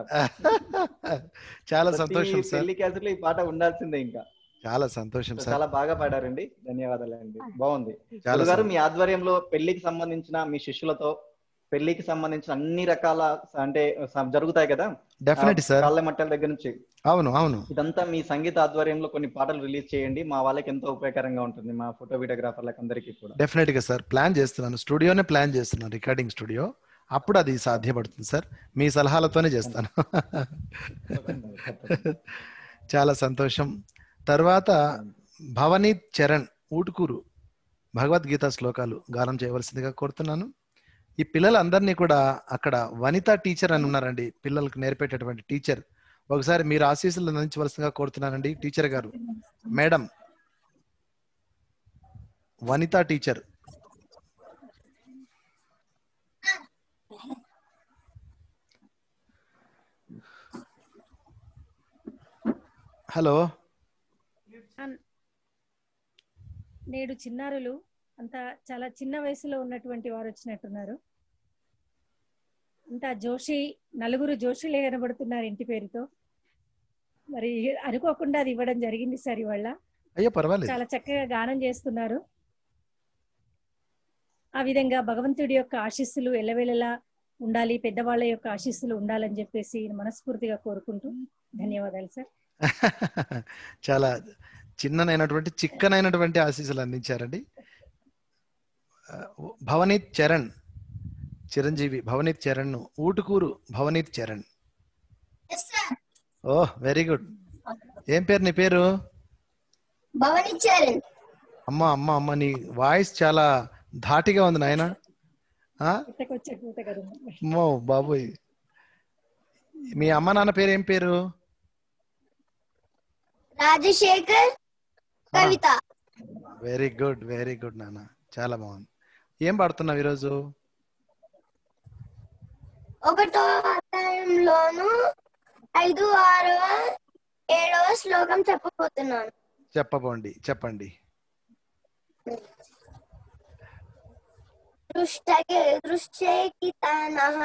చాలా సంతోషం సార్. పెళ్లి క్యాసెట్ లో ఈ పాట ఉండాల్సిందే. ఇంకా చాలా సంతోషం సార్, చాలా బాగా పాడారండి, ధన్యవాదాలండి. బాగుంది గారు. మీ ఆధ్వర్యంలో పెళ్లికి సంబంధించిన మీ శిష్యులతో పెళ్లికి సంబంధించిన అన్ని రకాల అంటే జరుగుతాయి కదా, డెఫినెట్ సార్, కాళ్ళ మట్టల దగ్గర నుంచి. అవును అవును, ఇదంతా మీ సంగీత ఆధ్వర్యంలో కొన్ని పాటలు రిలీజ్ చేయండి, మా వాళ్ళకి ఎంతో ఉపయోగకరంగా ఉంటుంది, మా ఫోటో వీడియోగ్రాఫర్లకు అందరికీ కూడా. డెఫినెట్ గా సార్, ప్లాన్ చేస్తున్నాను, స్టూడియోనే ప్లాన్ చేస్తున్నాను, రికార్డింగ్ స్టూడియో. అప్పుడు అది సాధ్యపడుతుంది సార్, మీ సలహాలతోనే చేస్తాను. చాలా సంతోషం. తర్వాత భవనీ చరణ్ ఊటుకూరు భగవద్గీత శ్లోకాలు గానం చేయవలసిందిగా కోరుతున్నాను. ఈ పిల్లలందరినీ కూడా అక్కడ వనిత టీచర్ అని ఉన్నారండి, పిల్లలకు నేర్పేటటువంటి టీచర్. ఒకసారి మీరు ఆశీస్సులు అందించవలసిందిగా కోరుతున్నానండి టీచర్ గారు. Madam Vanitha teacher. హలో. నేడు చిన్నారులు అంతా చాలా చిన్న వయసులో ఉన్నటువంటి వారు వచ్చినట్టున్నారు. అంతా జోషి, నలుగురు జోషిలే కనబడుతున్నారు ఇంటి పేరుతో. మరి అనుకోకుండా అది ఇవ్వడం జరిగింది సార్ ఇవాళ. అయ్యో పర్వాలేదు. చాలా చక్కగా గానం చేస్తున్నారు. ఆ విధంగా భగవంతుడి యొక్క ఆశీస్సులు ఎల్లవేళలా ఉండాలి, పెద్దవాళ్ళ యొక్క ఆశీస్సులు ఉండాలని చెప్పేసి మనస్ఫూర్తిగా కోరుకుంటూ ధన్యవాదాలు సార్. చాలా చిన్ననైనటువంటి చిక్కనైనటువంటి ఆశీస్సులు అందించారండి. భవనీత్ చరణ్, చిరంజీవి భవనీత్ చరణ్, ఊటుకూరు భవనీత్ చరణ్. ఓ వెరీ గుడ్. ఏం పేరు నీ పేరు? భవనీత్ చరణ్. అమ్మ అమ్మ అమ్మ నీ వాయిస్ చాలా ధాటిగా ఉంది నాయన. అమ్మో బాబోయ్. మీ అమ్మ నాన్న పేరు ఏం పేరు? Rajasekhar, Kavitha. Very good very good నాన్న, చాలా బాగుంది. ఏం పాడుతున్నావు ఈరోజు? ఒకటో అధ్యాయంలోను ఐదు ఆరవ ఏడవ శ్లోకం చెప్పబోతున్నాను. చెప్పబోండి, చెప్పండి. దృష్టగే దృశ్చేకితానః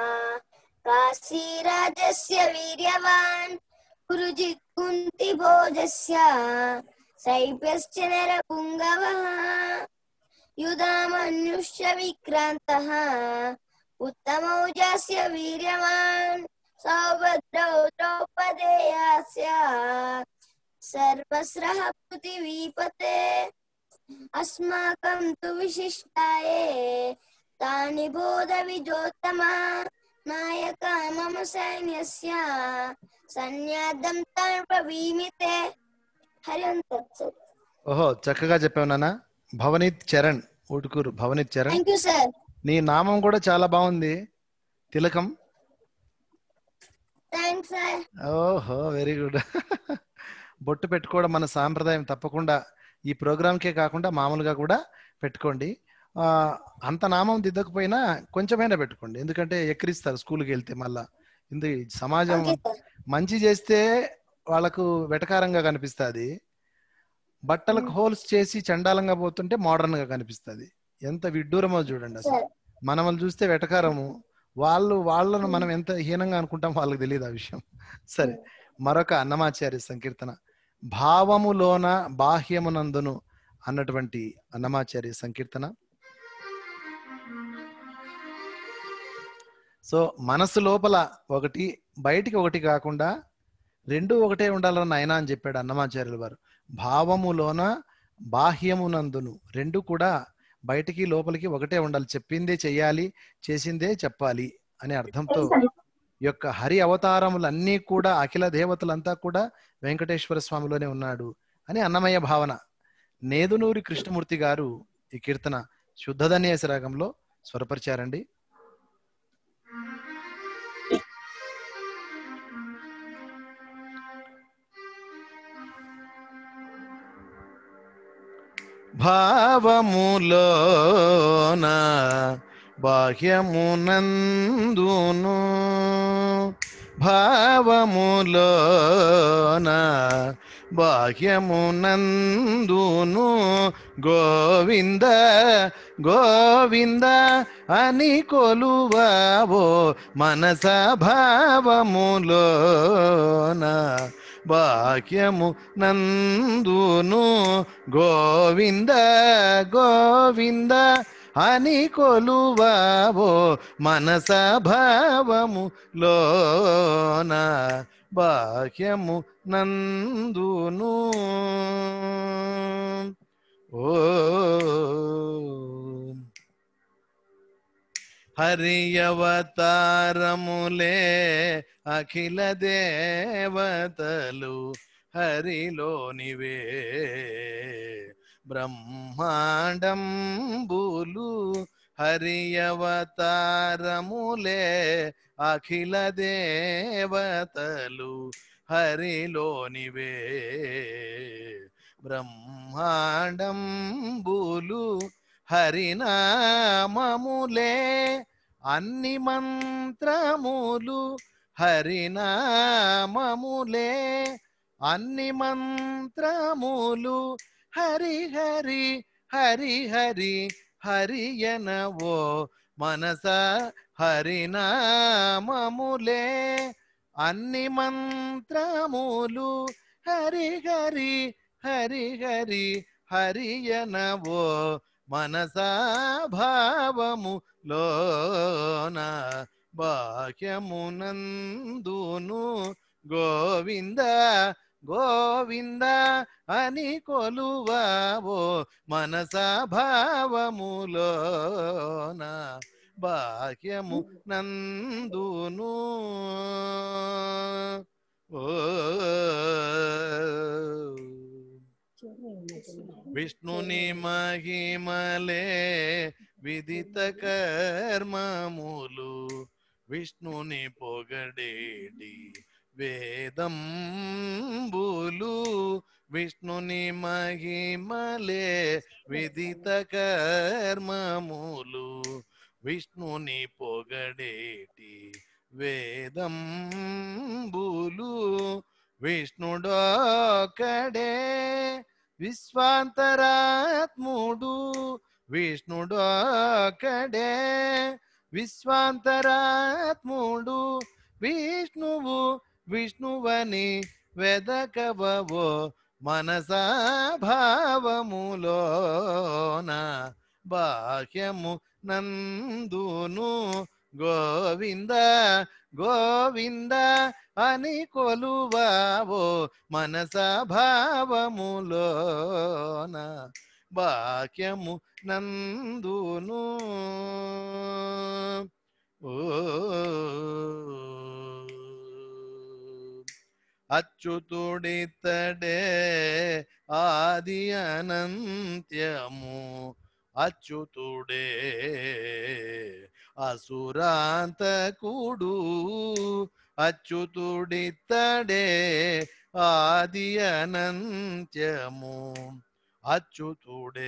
కాశీరాజస్య వీర్యవాన్ గురుజిత్ కుంతి భోజస్య శైభ్యశ్చ నరపుంగవః యుధామన్యుశ్చ విక్రాంతః ఉత్తమౌజస్య వీర్యవాన్ సౌభద్రౌ ద్రౌపదేయాస్య సర్వస్రః పృథివీపతే అస్మాకం తు విశిష్టాయే తాని బోధ విజోత్తమా నాయక మమ సైన్యస్య సన్యాదం తాన్ ప్రవీమితే. హరి ఓం తత్సత్. ఓహో చక్కగా చెప్పావు నాన్న. Bhavneet Charan, Utukuru Bhavneet Charan. Thank you sir. నీ నామం కూడా చాలా బాగుంది, తిలకం. Thanks sir. ఓహో వెరీ గుడ్. బొట్టు పెట్టుకోవడం మన సాంప్రదాయం. తప్పకుండా ఈ ప్రోగ్రాంకే కాకుండా మామూలుగా కూడా పెట్టుకోండి. ఆ అంత నామం దిద్దకపోయినా కొంచెమైనా పెట్టుకోండి, ఎందుకంటే ఎక్కిరిస్తారు స్కూల్కి వెళ్తే. మళ్ళా ఇందు సమాజం మంచి చేస్తే వాళ్ళకు వెటకారంగా కనిపిస్తుంది, బట్టలకు హోల్స్ చేసి చండాలంగా పోతుంటే మోడర్న్ గా కనిపిస్తుంది. ఎంత విడ్డూరమో చూడండి అసలు. మనల్ని చూస్తే వెటకారము, వాళ్ళు వాళ్ళను మనం ఎంత హీనంగా అనుకుంటాం వాళ్ళకి తెలియదు ఆ విషయం. సరే, మరొక అన్నమాచార్య సంకీర్తన, భావములోన బాహ్యమునందును అన్నటువంటి అన్నమాచార్య సంకీర్తన. సో మనసు లోపల ఒకటి, బయటికి ఒకటి కాకుండా రెండు ఒకటే ఉండాలన్న ఆయన అని చెప్పాడు అన్నమాచార్యుల వారు. భావములోన బాహ్యమునందును రెండు కూడా బయటికి లోపలికి ఒకటే ఉండాలి. చెప్పిందే చెయ్యాలి, చేసిందే చెప్పాలి అనే అర్థంతో ఈ యొక్క హరి అవతారములన్నీ కూడా, అఖిల దేవతలంతా కూడా వెంకటేశ్వర స్వామిలోనే ఉన్నాడు అని అన్నమయ్య భావన. నేదునూరి కృష్ణమూర్తి గారు ఈ కీర్తన శుద్ధధన్యాస రాగంలో స్వరపరిచారండి. భావములోన బాహ్యమునందును, భావములోన బాహ్యమునందును గోవింద గోవింద అని కొలువావో మనస. భావములోన బాహ్యము నందును గోవింద గోవింద అని కొలువావో మనస. భావము లోన బాహ్యము నందును. ఓ హరి అవతారములే అఖిల దేవతలు హరిలోనివే, బ్రహ్మాండంబులు హరి అవతారములే అఖిల దేవతలు హరిలోనివే బ్రహ్మాండంబులు హరినామములే అన్ని మంత్రములు హరినామములే అన్ని మంత్రములు హరి హరి హరి హరి హరియనవో మనస హరినామములే అన్ని మంత్రములు హరి హరి హరి హరి హరియనవో మనసా భావము లోన బాహ్యమునందును గోవింద గోవింద అని కొలువావో మనసా భావములోన బాహ్యము నందును ఓ విష్ణుని మహిమలే విదిత కర్మములు విష్ణుని పొగడేటి వేదంబులు విష్ణుని మహిమలే విదిత కర్మములు విష్ణుని పొగడేటి వేదంబులు విష్ణుడొక్కడే విశ్వాంతరాత్ముడు విష్ణుడొక్కడే విశ్వాంతరాత్ముడు విష్ణువు విష్ణువని వెదకవో మనసా భావములోన బాహ్యము నందును గోవింద గోవింద అని కొలువావో మనసా భావములోన బాహ్యము నందును ఓ అచ్యుతుడితడే ఆది అనంత్యము అచ్యుతుడే అసురాంతకుడు అచ్యుతుడితడే ఆది అనంత్యము అచ్యుతుడే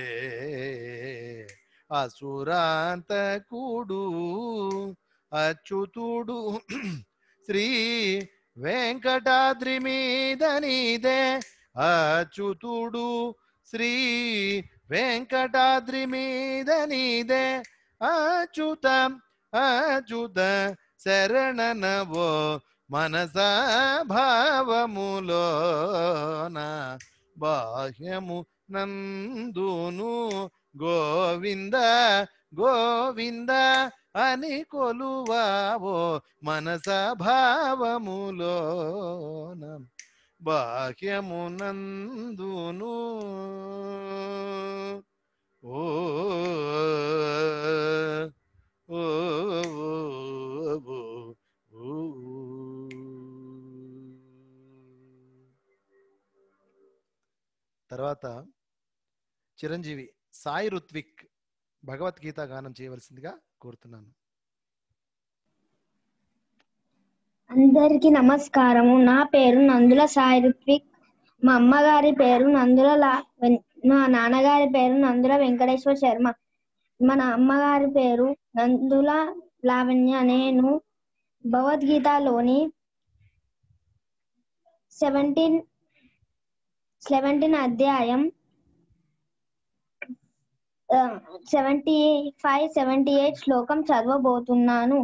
అసురాంతకుడు అచ్యుతుడు శ్రీ వెంకటాద్రి మీద నీదే అచ్యుతుడు శ్రీ వెంకటాద్రి మీద నీదే అచ్యుత అచ్యుత శరణనవో మనసా భావములోన బాహ్యము నందును గోవింద గోవింద అని కొలువావో మనసా భావములోన బాహ్యము నందును ఓ ఓ తర్వాత చిరంజీవి సాయి రుత్విక్ భగవద్గీత గానం చేయవలసిందిగా కోరుతున్నాను. అందరికీ నమస్కారము. నా పేరు నందుల సాయి రుత్విక్. మా అమ్మగారి పేరు నందుల లా- వెన్- మా నాన్నగారి పేరు నందుల వెంకటేశ్వర శర్మ. మన అమ్మగారి పేరు నందుల లావణ్య. నేను భగవద్గీతలోని సెవెంటీన్ సెవెంటీన్ అధ్యాయం సెవెంటీ ఫైవ్ సెవెంటీ ఎయిట్ శ్లోకం చదవబోతున్నాను.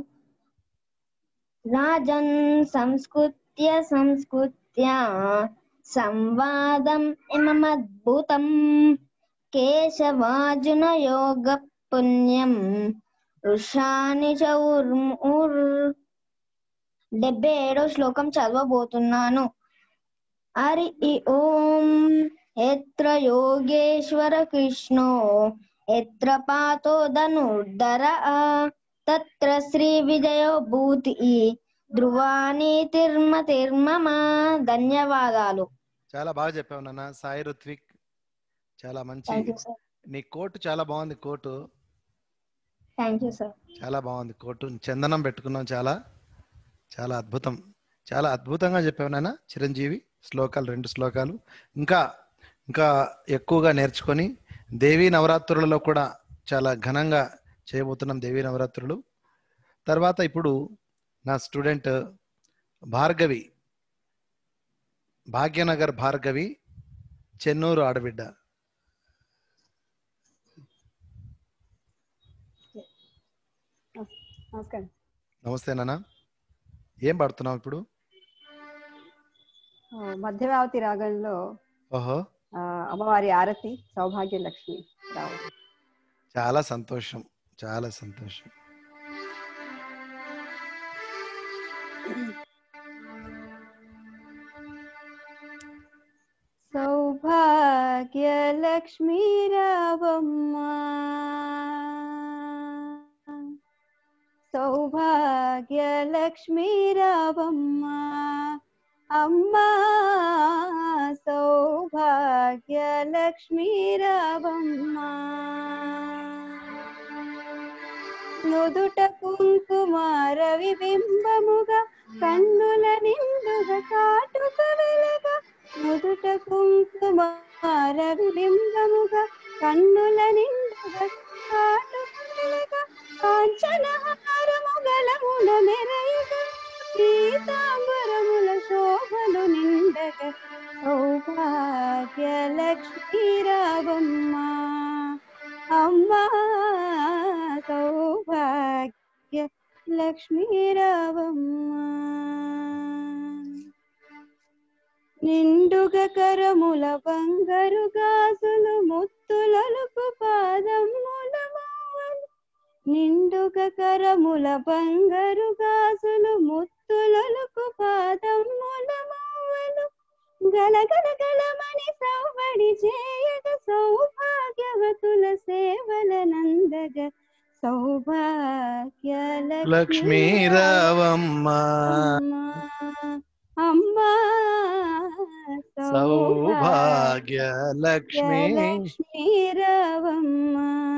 రాజన్ సంస్కృత్య సంస్కృత్య సంవాదం ఇమమద్భుతం కేశవార్జున యోగ పుణ్యం ఋషాని చౌర్ముర్. డెబ్బై ఏడో శ్లోకం చదవబోతున్నాను. హరి ఓం ఎత్ర యోగేశ్వర కృష్ణో ఎత్ర పాతో ధనుర్ధర తత్ర శ్రీ విజయో భూతి ధ్రువాని తిర్మ తిర్మమ. ధన్యవాదాలు. చాలా బాగా చెప్పావు నాన్న సాయి రుత్విక్. చాలా మంచి థ్యాంక్ యూ సార్. నీ కోటు చాలా బాగుంది. Coat thank you sir. చాలా బాగుంది. కోటు చందనం పెట్టుకున్నాం. చాలా చాలా అద్భుతం. చాలా అద్భుతంగా చెప్పావు నాన్న చిరంజీవి. శ్లోకాలు రెండు శ్లోకాలు ఇంకా ఇంకా ఎక్కువగా నేర్చుకొని దేవీ నవరాత్రులలో కూడా చాలా ఘనంగా చేయబోతున్నాం దేవీ నవరాత్రులు. తర్వాత ఇప్పుడు నా స్టూడెంట్ భార్గవి, భాగ్యనగర్ భార్గవి, చెన్నూరు ఆడబిడ్డ. నమస్కారం. నమస్తే నాన్న. ఏం పాడుతున్నావు ఇప్పుడు? మధ్యమావతి రాగంలో ఓహో అమ్మవారి ఆరతి సౌభాగ్య లక్ష్మి రావు. చాలా సంతోషం, చాలా సంతోషం. సౌభాగ్య లక్ష్మీ రావమ్మ, సౌభాగ్య లక్ష్మీ రావమ్మ, అమ్మా సౌభాగ్య లక్ష్మీ రావమ్మ. నుదుట కుంకుమార విబింబముగా కన్నుల నిండుగా కాటుక వెలగా, నుదుట కుంకుమార విబింబముగా కన్నుల నిండుగా కాటుక వెలగా, కాంచనహారము గలముల మెరయుగా పీతాంబరముల శోభలు నిండగా, సౌభాగ్య లక్ష్మీ రావమ్మ, అమ్మా సౌభాగ్య లక్ష్మీ రావమ్మ. నిండుగా కరముల బంగారు గాజులు ముత్తులలుపు పాదముల మావలు, నిండుగా కరముల బంగారు గాజులు ముత్తులలుపు పాదముల మావలు, గలగల గలమని సౌబడి చేయగ సౌభాగ్యవతుల సేవల నందగ, సౌభాగ్య లక్ష్మీ రావమ్మ, అమ్మా సౌభాగ్య లక్ష్మీ లక్ష్మీ రావమ్మ.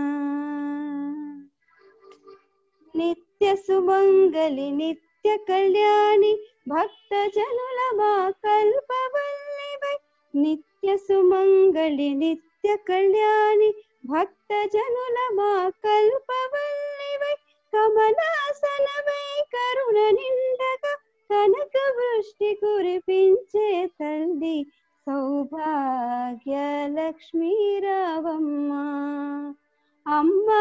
నిత్య సుమంగళి నిత్య కళ్యాణి భక్త జనుల మా కల్పవల్లివై, నిత్య సుమంగళి నిత్య కళ్యాణి భక్త జనుల మా కల్పవల్లివై, కమలాసనమై కరుణ నిండగా కనక వృష్టి కురిపించే తల్లి, సౌభాగ్య లక్ష్మీ రావమ్మ, అమ్మా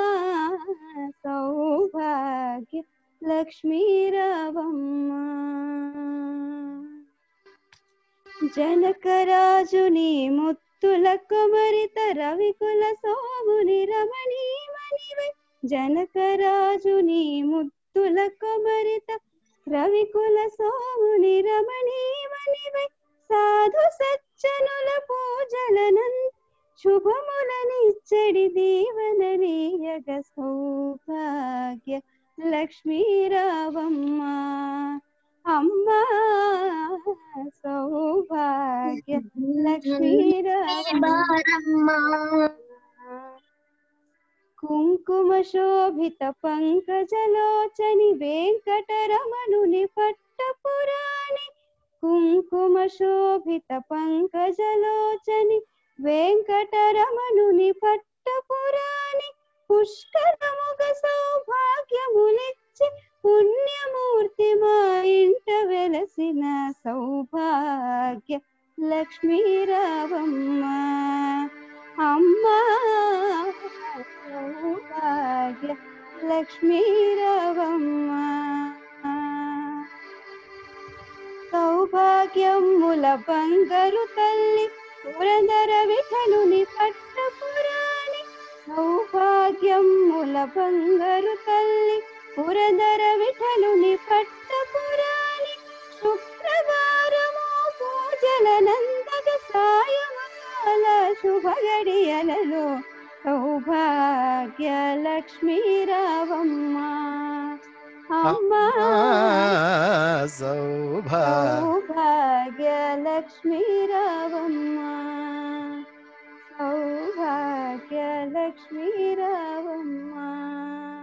సౌభాగ్య లక్ష్మీ రావమ్మ. జనకరాజుని ముత్తుల కుమరిత రవికుల సోముని రమణీమణివై, జనకరాజుని ముత్తుల కుమరిత రవికుల సోముని రమణీమణివై, సాధు సజ్జనుల పూజలనంద శుభములనిచ్చడి దీవననీయగ, సౌభాగ్య లక్ష్మీ రావమ్మ, అమ్మా సౌభాగ్య లక్ష్మీ రావమ్మ. కుంకుమ శోభిత పంకజలోచని వెంకటరమణుని పట్టపురాణి, కుంకుమ శోభిత పంకజలోచని వెంకటరమణుని పట్టపురాణి, పుష్కరముగ సౌభాగ్యములిచ్చి పుణ్యమూర్తి మా ఇంట వెలసిన, సౌభాగ్య లక్ష్మీ రావమ్మ, అమ్మా సౌభాగ్య లక్ష్మీ రావమ్మ. సౌభాగ్యముల బంగారు తల్లి పురందర విఠలుని పట్టపురాణి, సౌభాగ్యముల బంగారు తల్లి పురందర విఠలుని పట్టపురాణి, శుక్రవారము పూజల నందగ సాయమకాల శుభ గడియలలో, సౌభాగ్య లక్ష్మీ రావమ్మ, అమ్మా సౌభాగ్య లక్ష్మీ రావమ్మ, సౌభాగ్య లక్ష్మీ రావమ్మ.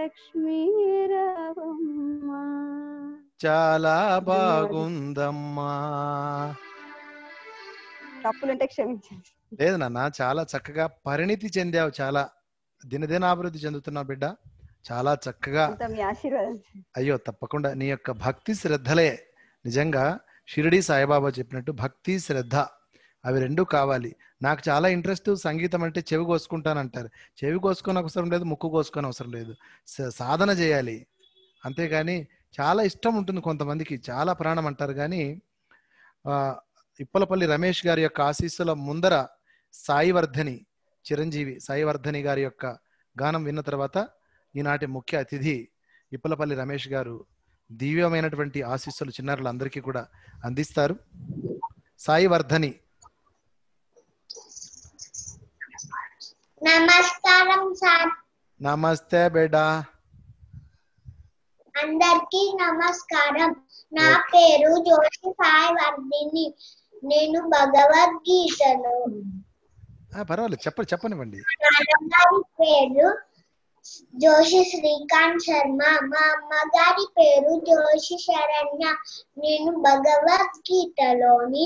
లక్ష్మీ రావమ్మా. చాలా బాగుందమ్మా. తప్పులుంటే క్షమించండి. లేదు నాన్న, చాలా చక్కగా పరిణితి చెందావు, చాలా దినదినాభివృద్ధి చెందుతున్నావు బిడ్డ, చాలా చక్కగా. అంతా మీ ఆశీర్వాదం. అయ్యో తప్పకుండా, నీ యొక్క భక్తి శ్రద్ధలే నిజంగా షిరిడి సాయిబాబా చెప్పినట్టు భక్తి శ్రద్ధ అవి రెండు కావాలి. నాకు చాలా ఇంట్రెస్ట్ సంగీతం అంటే చెవి కోసుకుంటానంటారు. చెవి కోసుకొని అవసరం లేదు, ముక్కు కోసుకొని అవసరం లేదు, సాధన చేయాలి అంతేగాని. చాలా ఇష్టం ఉంటుంది కొంతమందికి, చాలా ప్రాణం అంటారు. కానీ ఆ ఇప్పలపల్లి రమేష్ గారి యొక్క ఆశీస్సుల ముందర సాయివర్ధని చిరంజీవి సాయివర్ధని గారి యొక్క గానం విన్న తర్వాత ఈనాటి ముఖ్య అతిథి ఇప్పలపల్లి రమేష్ గారు దివ్యమైనటువంటి ఆశీస్సులు చిన్నారులందరికీ కూడా అందిస్తారు. సాయివర్ధని. నమస్కారం సార్. నమస్తే బేడా. అందరికీ నమస్కారం. నా పేరు జోషి సాయివర్ధిని. నేను భగవద్గీతలో. పర్వాలేదు, చెప్పండి చెప్పనివ్వండి. నాన్నగారి పేరు జోషి శ్రీకాంత్ శర్మ. మా అమ్మగారి పేరు జోషి శరణ్య. నేను భగవద్గీతలోని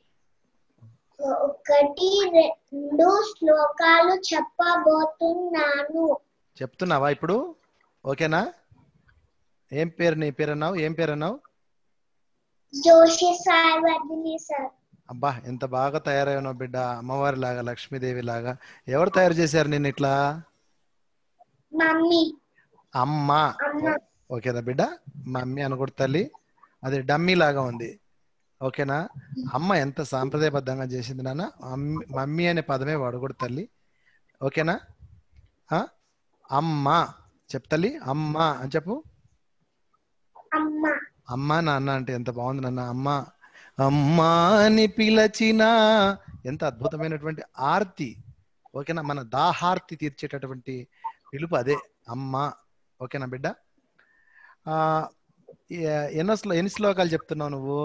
ఒకటి రెండు శ్లోకాలు చెప్పబోతున్నాను. చెప్తున్నావా ఇప్పుడు? ఓకేనా? ఏం పేరు నీ పేరు అన్నావు? ఏం పేరు అన్నావు? జోషి సాయివర్ధిని సార్. అబ్బా ఎంత బాగా తయారైనావు బిడ్డ, అమ్మవారి లాగా, లక్ష్మీదేవి లాగా. ఎవరు తయారు చేశారు నిన్ను ఇట్లా? మమ్మీ. అమ్మా. ఓకేనా బిడ్డ? మమ్మీ అనకూడదు తల్లి, అది డమ్మీ లాగా ఉంది. ఓకేనా? అమ్మ ఎంత సాంప్రదాయబద్ధంగా చేసింది నాన్న. మమ్మీ అనే పదమే వాడకూడదు తల్లి. ఓకేనా? అమ్మ చెప్తల్లి, అమ్మ అని చెప్పు. అమ్మ నాన్న అంటే ఎంత బాగుంది నాన్న. అమ్మ అమ్మా అని పిలచిన ఎంత అద్భుతమైనటువంటి ఆర్తి. ఓకేనా? మన దాహార్తి తీర్చేటటువంటి పిలుపు అదే అమ్మ. ఓకేనా బిడ్డ? ఆ ఎన్నో శ్లో ఎన్ని శ్లోకాలు చెప్తున్నావు నువ్వు?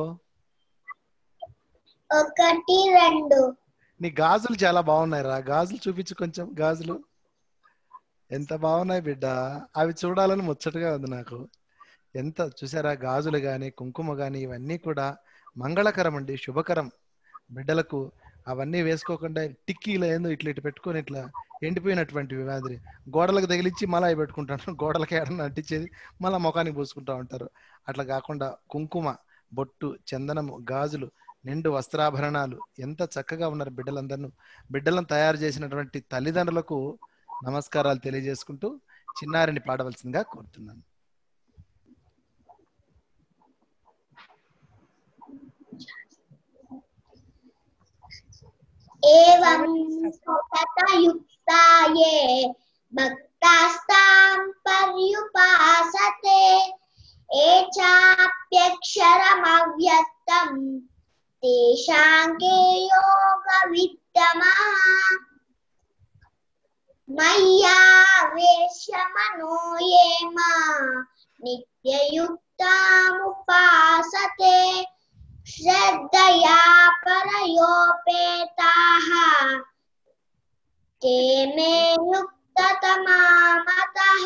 ఒకటి రెండు. నీ గాజులు చాలా బాగున్నాయి రా, గాజులు చూపించు కొంచెం. గాజులు ఎంత బాగున్నాయి బిడ్డ, అవి చూడాలని ముచ్చటగా ఉంది నాకు. ఎంత చూసారా, గాజులు కానీ కుంకుమ కానీ ఇవన్నీ కూడా మంగళకరం అండి, శుభకరం. బిడ్డలకు అవన్నీ వేసుకోకుండా టిక్కీలో ఏందో ఇట్లా ఇటు పెట్టుకొని ఇట్లా ఎండిపోయినటువంటి మాదిరి గోడలకు తగిలించి మళ్ళీ అవి పెట్టుకుంటాను. గోడలకి ఏడన్నా అంటించేది మళ్ళీ ముఖానికి పూసుకుంటా ఉంటారు. అట్లా కాకుండా కుంకుమ, బొట్టు, చందనము, గాజులు, నిండు వస్త్రాభరణాలు, ఎంత చక్కగా ఉన్నారు బిడ్డలందరూ. బిడ్డలను తయారు చేసినటువంటి తల్లిదండ్రులకు నమస్కారాలు తెలియజేసుకుంటూ చిన్నారిని పాడవలసిందిగా కోరుతున్నాను. ఏవం సతతయుక్తాయే భక్తాస్తాం పర్యుపాసతే ఏ చాప్యక్షరమవ్యక్తం తేషాం కే యోగ విత్తమః మయ్యావేశ్య మనో యే మాం నిత్యయుక్తాముపాసతే శ్రద్ధయా పరయోపేతాః తే మే యుక్తతమామతః.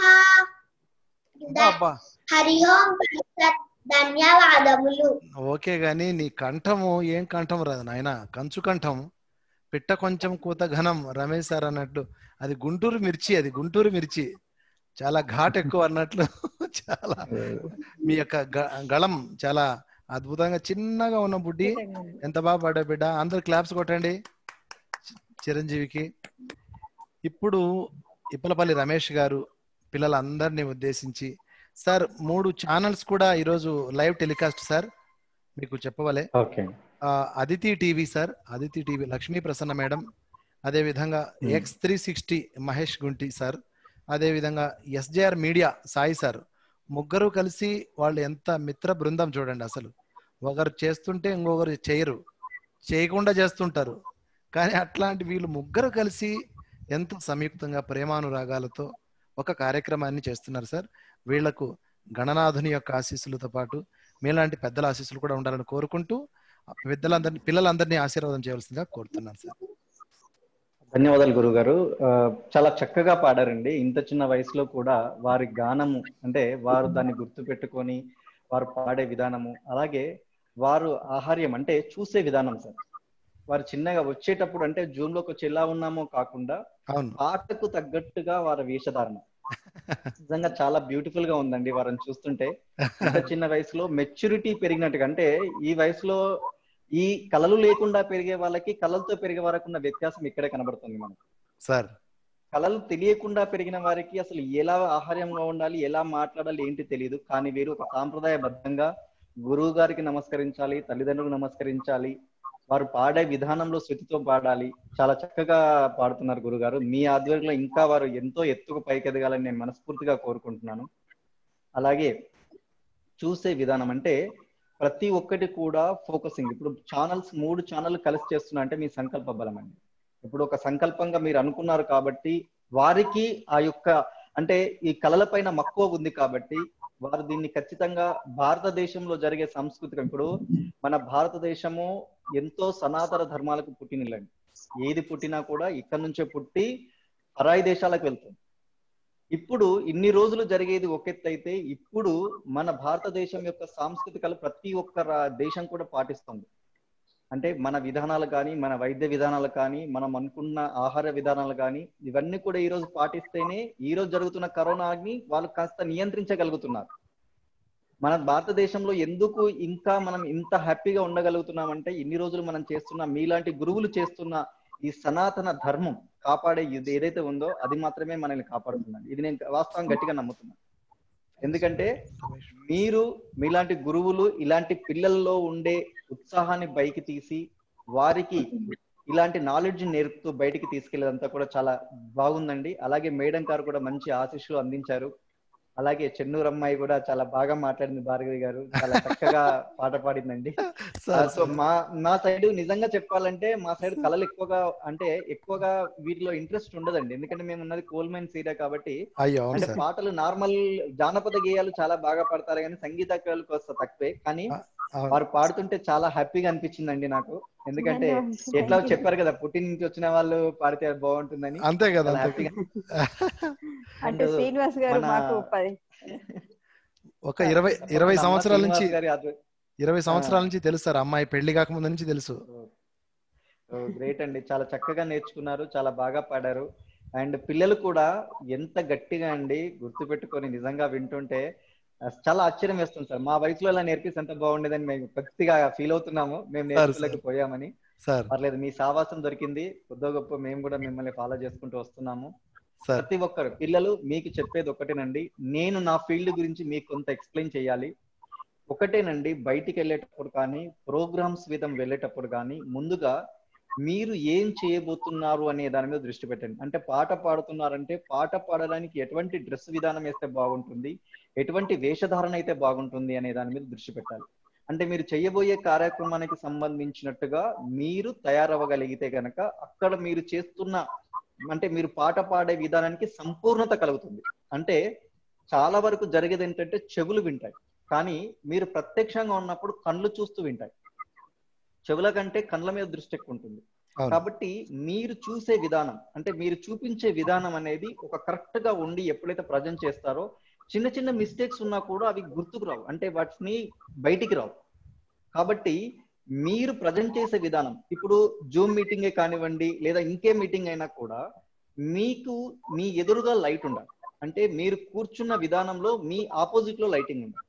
హరి ఓం తత్సత్. ధన్యవాదములు. ఓకే గాని నీ కంఠము ఏం కంఠం రాదు నాయన, కంచు కంఠం. పిట్ట కొంచెం కూత ఘనం రమేష్ సార్ అన్నట్లు. అది గుంటూరు మిర్చి, అది గుంటూరు మిర్చి, చాలా ఘాట్ ఎక్కువ అన్నట్లు. చాలా మీ యొక్క గళం చాలా అద్భుతంగా చిన్నగా ఉన్న బుడ్డి ఎంత బాగా పాడా బిడ్డ. అందరు క్లాప్స్ కొట్టండి చిరంజీవికి. ఇప్పుడు ఇప్పలపల్లి రమేష్ గారు పిల్లలందరినీ ఉద్దేశించి, సార్ మూడు ఛానల్స్ కూడా ఈరోజు లైవ్ టెలికాస్ట్ సార్ మీకు చెప్పవలే. Aditi TV sir, Aditi TV Lakshmi Prasanna madam, అదే విధంగా X three sixty Mahesh Gunti sir, అదే విధంగా ఎస్జేఆర్ మీడియా సాయి సార్. ముగ్గురు కలిసి వాళ్ళు ఎంత మిత్ర బృందం చూడండి. అసలు ఒకరు చేస్తుంటే ఇంకొకరు చేయరు, చేయకుండా చేస్తుంటారు. కానీ అట్లాంటి వీళ్ళు ముగ్గురు కలిసి ఎంతో సంయుక్తంగా ప్రేమానురాగాలతో ఒక కార్యక్రమాన్ని చేస్తున్నారు సార్. వీళ్లకు గణనాథుని యొక్క ఆశీస్సులతో పాటు మీలాంటి పెద్దల ఆశీస్సులు కూడా ఉండాలని కోరుకుంటూ పెద్దలందరినీ పిల్లలందరినీ ఆశీర్వాదం చేయవలసిందిగా కోరుతున్నాను సార్. ధన్యవాదాలు గురువు గారు. చాలా చక్కగా పాడారండి. ఇంత చిన్న వయసులో కూడా వారి గానము అంటే వారు దాన్ని గుర్తు పెట్టుకొని వారు పాడే విధానము, అలాగే వారు ఆహార్యం అంటే చూసే విధానం సార్. వారు చిన్నగా వచ్చేటప్పుడు అంటే జూన్ లోకి వచ్చి ఎలా ఉన్నామో కాకుండా పాటకు తగ్గట్టుగా వారి వేషధారణ నిజంగా చాలా బ్యూటిఫుల్ గా ఉందండి. వారిని చూస్తుంటే ఇంత చిన్న వయసులో మెచ్యూరిటీ పెరిగినట్టుగా, అంటే ఈ వయసులో ఈ కళలు లేకుండా పెరిగే వాళ్ళకి కళలతో పెరిగే వారికి ఉన్న వ్యత్యాసం ఇక్కడే కనబడుతుంది మనకు సార్. కళలు తెలియకుండా పెరిగిన వారికి అసలు ఎలా ఆహార్యంగా ఉండాలి, ఎలా మాట్లాడాలి ఏంటి తెలియదు. కానీ వీరు ఒక సాంప్రదాయబద్ధంగా గురువు గారికి నమస్కరించాలి, తల్లిదండ్రులకు నమస్కరించాలి, వారు పాడే విధానంలో శృతితో పాడాలి. చాలా చక్కగా పాడుతున్నారు గురుగారు. మీ ఆధ్వర్యంలో ఇంకా వారు ఎంతో ఎత్తుకు పైకెదగాలని నేను మనస్ఫూర్తిగా కోరుకుంటున్నాను. అలాగే చూసే విధానం అంటే ప్రతి ఒక్కటి కూడా ఫోకసింగ్. ఇప్పుడు ఛానల్స్ మూడు ఛానల్ కలిసి చేస్తున్నా అంటే మీ సంకల్ప బలం అండి. ఇప్పుడు ఒక సంకల్పంగా మీరు అనుకున్నారు కాబట్టి వారికి ఆ యొక్క అంటే ఈ కళల పైన మక్కువ ఉంది కాబట్టి వారు దీన్ని ఖచ్చితంగా భారతదేశంలో జరిగే సాంస్కృతికం, ఇప్పుడు మన భారతదేశము ఎంతో సనాతన ధర్మాలకు పుట్టినిల్లండి. ఏది పుట్టినా కూడా ఇక్కడ నుంచే పుట్టి పరాయి దేశాలకు వెళ్తుంది. ఇప్పుడు ఇన్ని రోజులు జరిగేది ఒక ఎత్తు అయితే ఇప్పుడు మన భారతదేశం యొక్క సాంస్కృతికలు ప్రతి ఒక్క దేశం కూడా పాటిస్తుంది. అంటే మన విధానాలు కానీ, మన వైద్య విధానాలు కానీ, మనం అనుకున్న ఆహార విధానాలు కానీ ఇవన్నీ కూడా ఈ రోజు పాటిస్తేనే ఈ రోజు జరుగుతున్న కరోనాని వాళ్ళు కాస్త నియంత్రించగలుగుతున్నారు. మన భారతదేశంలో ఎందుకు ఇంకా మనం ఇంత హ్యాపీగా ఉండగలుగుతున్నామంటే ఇన్ని రోజులు మనం చేస్తున్న మీలాంటి గురువులు చేస్తున్న ఈ సనాతన ధర్మం కాపాడే ఇది ఏదైతే ఉందో అది మాత్రమే మనల్ని కాపాడుతుందండి. ఇది నేను వాస్తవం గట్టిగా నమ్ముతున్నాను. ఎందుకంటే మీరు మీలాంటి గురువులు ఇలాంటి పిల్లల్లో ఉండే ఉత్సాహాన్ని బయటికి తీసి వారికి ఇలాంటి నాలెడ్జ్ నేర్పుతూ బయటికి తీసుకెళ్లేదంతా కూడా చాలా బాగుందండి. అలాగే మేడం గారు కూడా మంచి ఆశీస్సులు అందించారు. అలాగే చెన్నూరు అమ్మాయి కూడా చాలా బాగా మాట్లాడింది. భార్గవి గారు చాలా చక్కగా పాట పాడిందండి. సో మా మా సైడ్ నిజంగా చెప్పాలంటే మా సైడ్ కళలు ఎక్కువగా అంటే ఎక్కువగా వీటిలో ఇంట్రెస్ట్ ఉండదండి. ఎందుకంటే మేము ఉన్నది కోల్ మైన్స్ ఏరియా కాబట్టి అంటే పాటలు నార్మల్ జానపద గేయాలు చాలా బాగా పాడతారు కానీ సంగీత కళలకు వస్తా తక్కువే. కానీ వారు పాడుతుంటే చాలా హ్యాపీగా అనిపించిందండి నాకు. ఎందుకంటే ఎట్లా చెప్పారు కదా పుట్టి నుంచి వచ్చిన వాళ్ళు పాడితే బాగుంటుందని. అంతే కదా. అంటే శ్రీనివాస్ గారు మాకు ఒక ఇరవై ఇరవై సంవత్సరాల నుంచి ఇరవై సంవత్సరాల నుంచి తెలుసు సార్. అమ్మాయి పెళ్లి కాకముందు నుంచి తెలుసు. గ్రేట్ అండి, చాలా చక్కగా నేర్చుకున్నారు, చాలా బాగా పాడారు. అండ్ పిల్లలు కూడా ఎంత గట్టిగా అండి గుర్తు పెట్టుకొని నిజంగా వింటుంటే చాలా ఆశ్చర్యం వేస్తుంది సార్. మా వయసులో ఇలా నేర్పిస్తే ఎంత బాగుండేదని మేము కొద్దిగా ఫీల్ అవుతున్నాము. మేము నేర్చుకోలేకపోయామని. పర్లేదు, మీ సావాసం దొరికింది. కొద్దిగా గొప్ప మేము కూడా మిమ్మల్ని ఫాలో చేసుకుంటూ వస్తున్నాము. ప్రతి ఒక్కరు పిల్లలు మీకు చెప్పేది ఒకటేనండి, నేను నా ఫీల్డ్ గురించి మీకు కొంత ఎక్స్ప్లెయిన్ చేయాలి. ఒకటేనండి, బయటికి వెళ్ళేటప్పుడు కానీ ప్రోగ్రామ్స్ విధం వెళ్ళేటప్పుడు కానీ ముందుగా మీరు ఏం చేయబోతున్నారు అనే దాని మీద దృష్టి పెట్టండి. అంటే పాట పాడుతున్నారంటే పాట పాడడానికి ఎటువంటి డ్రెస్ విధానం వేస్తే బాగుంటుంది, ఎటువంటి వేషధారణ అయితే బాగుంటుంది అనే దాని మీద దృష్టి పెట్టాలి. అంటే మీరు చేయబోయే కార్యక్రమానికి సంబంధించినట్టుగా మీరు తయారవ్వగలిగితే గనక అక్కడ మీరు చేస్తున్న అంటే మీరు పాట పాడే విధానానికి సంపూర్ణత కలుగుతుంది. అంటే చాలా వరకు జరిగేది ఏంటంటే చెవులు వింటాయి, కానీ మీరు ప్రత్యక్షంగా ఉన్నప్పుడు కళ్ళు చూస్తూ వింటాయి. చెవుల కంటే కళ్ళ మీద దృష్టి ఎక్కువ ఉంటుంది. కాబట్టి మీరు చూసే విధానం అంటే మీరు చూపించే విధానం అనేది ఒక కరెక్ట్ గా ఉండి ఎప్పుడైతే ప్రజెంట్ చేస్తారో చిన్న చిన్న మిస్టేక్స్ ఉన్నా కూడా అవి గుర్తుకు రావు, అంటే వాటిని బయటికి రావు. కాబట్టి మీరు ప్రజెంట్ చేసే విధానం, ఇప్పుడు జూమ్ మీటింగే కానివ్వండి లేదా ఇంకే మీటింగ్ అయినా కూడా మీకు మీ ఎదురుగా లైట్ ఉండాలి. అంటే మీరు కూర్చున్న విధానంలో మీ ఆపోజిట్ లో లైటింగ్ ఉండాలి.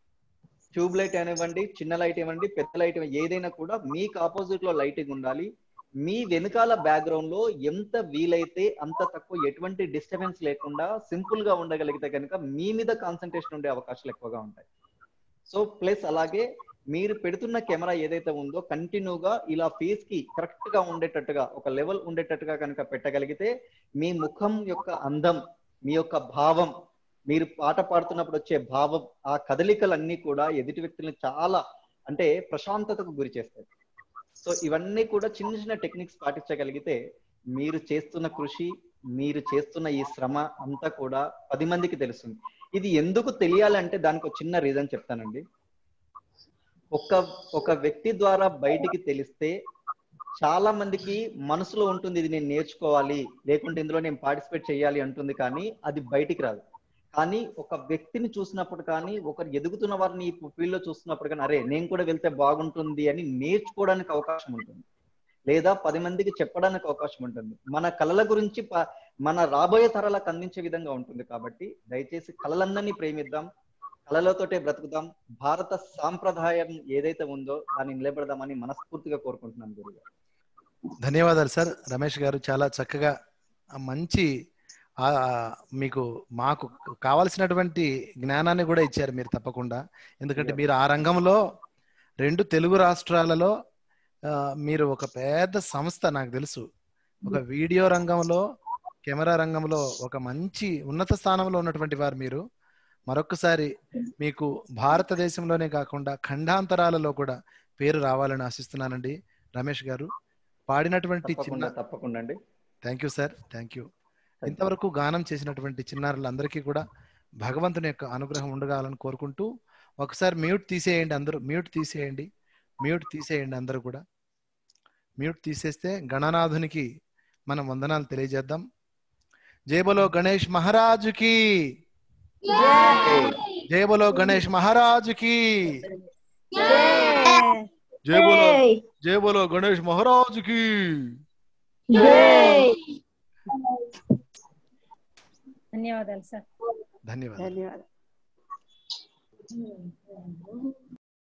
ట్యూబ్ లైట్ అనివ్వండి, చిన్న లైట్ ఇవ్వండి, పెద్ద లైట్ ఏదైనా కూడా మీకు ఆపోజిట్ లో లైటింగ్ ఉండాలి. మీ వెనకాల బ్యాక్గ్రౌండ్ లో ఎంత వీలైతే అంత తక్కువ ఎటువంటి డిస్టర్బెన్స్ లేకుండా సింపుల్ గా ఉండగలిగితే కనుక మీ మీద కాన్సన్ట్రేషన్ ఉండే అవకాశాలు ఎక్కువగా ఉంటాయి. సో ప్లస్ అలాగే మీరు పెడుతున్న కెమెరా ఏదైతే ఉందో కంటిన్యూగా ఇలా ఫేస్ కి కరెక్ట్ గా ఉండేటట్టుగా ఒక లెవెల్ ఉండేటట్టుగా కనుక పెట్టగలిగితే మీ ముఖం యొక్క అందం, మీ యొక్క భావం, మీరు పాట పాడుతున్నప్పుడు వచ్చే భావం, ఆ కదలికలన్నీ కూడా ఎదుటి వ్యక్తులను చాలా అంటే ప్రశాంతతకు గురి చేస్తాయి. సో ఇవన్నీ కూడా చిన్న చిన్న టెక్నిక్స్ పాటించగలిగితే మీరు చేస్తున్న కృషి, మీరు చేస్తున్న ఈ శ్రమ అంతా కూడా పది మందికి తెలుస్తుంది. ఇది ఎందుకు తెలియాలంటే దానికి ఒక చిన్న రీజన్ చెప్తానండి. ఒక ఒక వ్యక్తి ద్వారా బయటికి తెలిస్తే చాలా మందికి మనసులో ఉంటుంది ఇది నేను నేర్చుకోవాలి, లేకుంటే ఇందులో నేను పార్టిసిపేట్ చేయాలి అంటుంది, కానీ అది బయటికి రాదు. కానీ ఒక వ్యక్తిని చూసినప్పుడు కానీ, ఒకరు ఎదుగుతున్న వారిని ఈ ఫీల్డ్ లో చూస్తున్నప్పుడు కానీ, అరే నేను కూడా వెళ్తే బాగుంటుంది అని నేర్చుకోవడానికి అవకాశం ఉంటుంది, లేదా పది మందికి చెప్పడానికి అవకాశం ఉంటుంది. మన కళల గురించి మన రాబోయే తరాలకు అందించే విధంగా ఉంటుంది. కాబట్టి దయచేసి కళలందరినీ ప్రేమిద్దాం, కళలతోటే బ్రతుకుదాం, భారత సాంప్రదాయం ఏదైతే ఉందో దాన్ని నిలబెడదామని మనస్ఫూర్తిగా కోరుకుంటున్నాను గురుగారు. ధన్యవాదాలు సార్. రమేష్ గారు చాలా చక్కగా మంచి ఆ మీకు మాకు కావలసినటువంటి జ్ఞానాన్ని కూడా ఇచ్చారు మీరు తప్పకుండా. ఎందుకంటే మీరు ఆ రంగంలో రెండు తెలుగు రాష్ట్రాలలో మీరు ఒక పెద్ద సంస్థ, నాకు తెలుసు, ఒక వీడియో రంగంలో, కెమెరా రంగంలో ఒక మంచి ఉన్నత స్థానంలో ఉన్నటువంటి వారు మీరు. మరొకసారి మీకు భారతదేశంలోనే కాకుండా ఖండాంతరాలలో కూడా పేరు రావాలని ఆశిస్తున్నానండి రమేష్ గారు. పాడినటువంటి చిన్న తప్పకుండా అండి. Thank you sir, thank you. ఇంతవరకు గానం చేసినటువంటి చిన్నారులందరికీ కూడా భగవంతుని యొక్క అనుగ్రహం ఉండగాలని కోరుకుంటూ, ఒకసారి మ్యూట్ తీసేయండి అందరూ, మ్యూట్ తీసేయండి, మ్యూట్ తీసేయండి అందరూ కూడా. మ్యూట్ తీసేస్తే గణనాథునికి మనం వందనాలు తెలియజేద్దాం. జై బోలో గణేష్ మహారాజుకి, జై బోలో గణేష్ మహారాజుకి, జై బోలో జై బోలో గణేష్ మహారాజుకి. ధన్యవాదాలు సార్. ధన్యవాదాలు. ధన్యవాదాలు.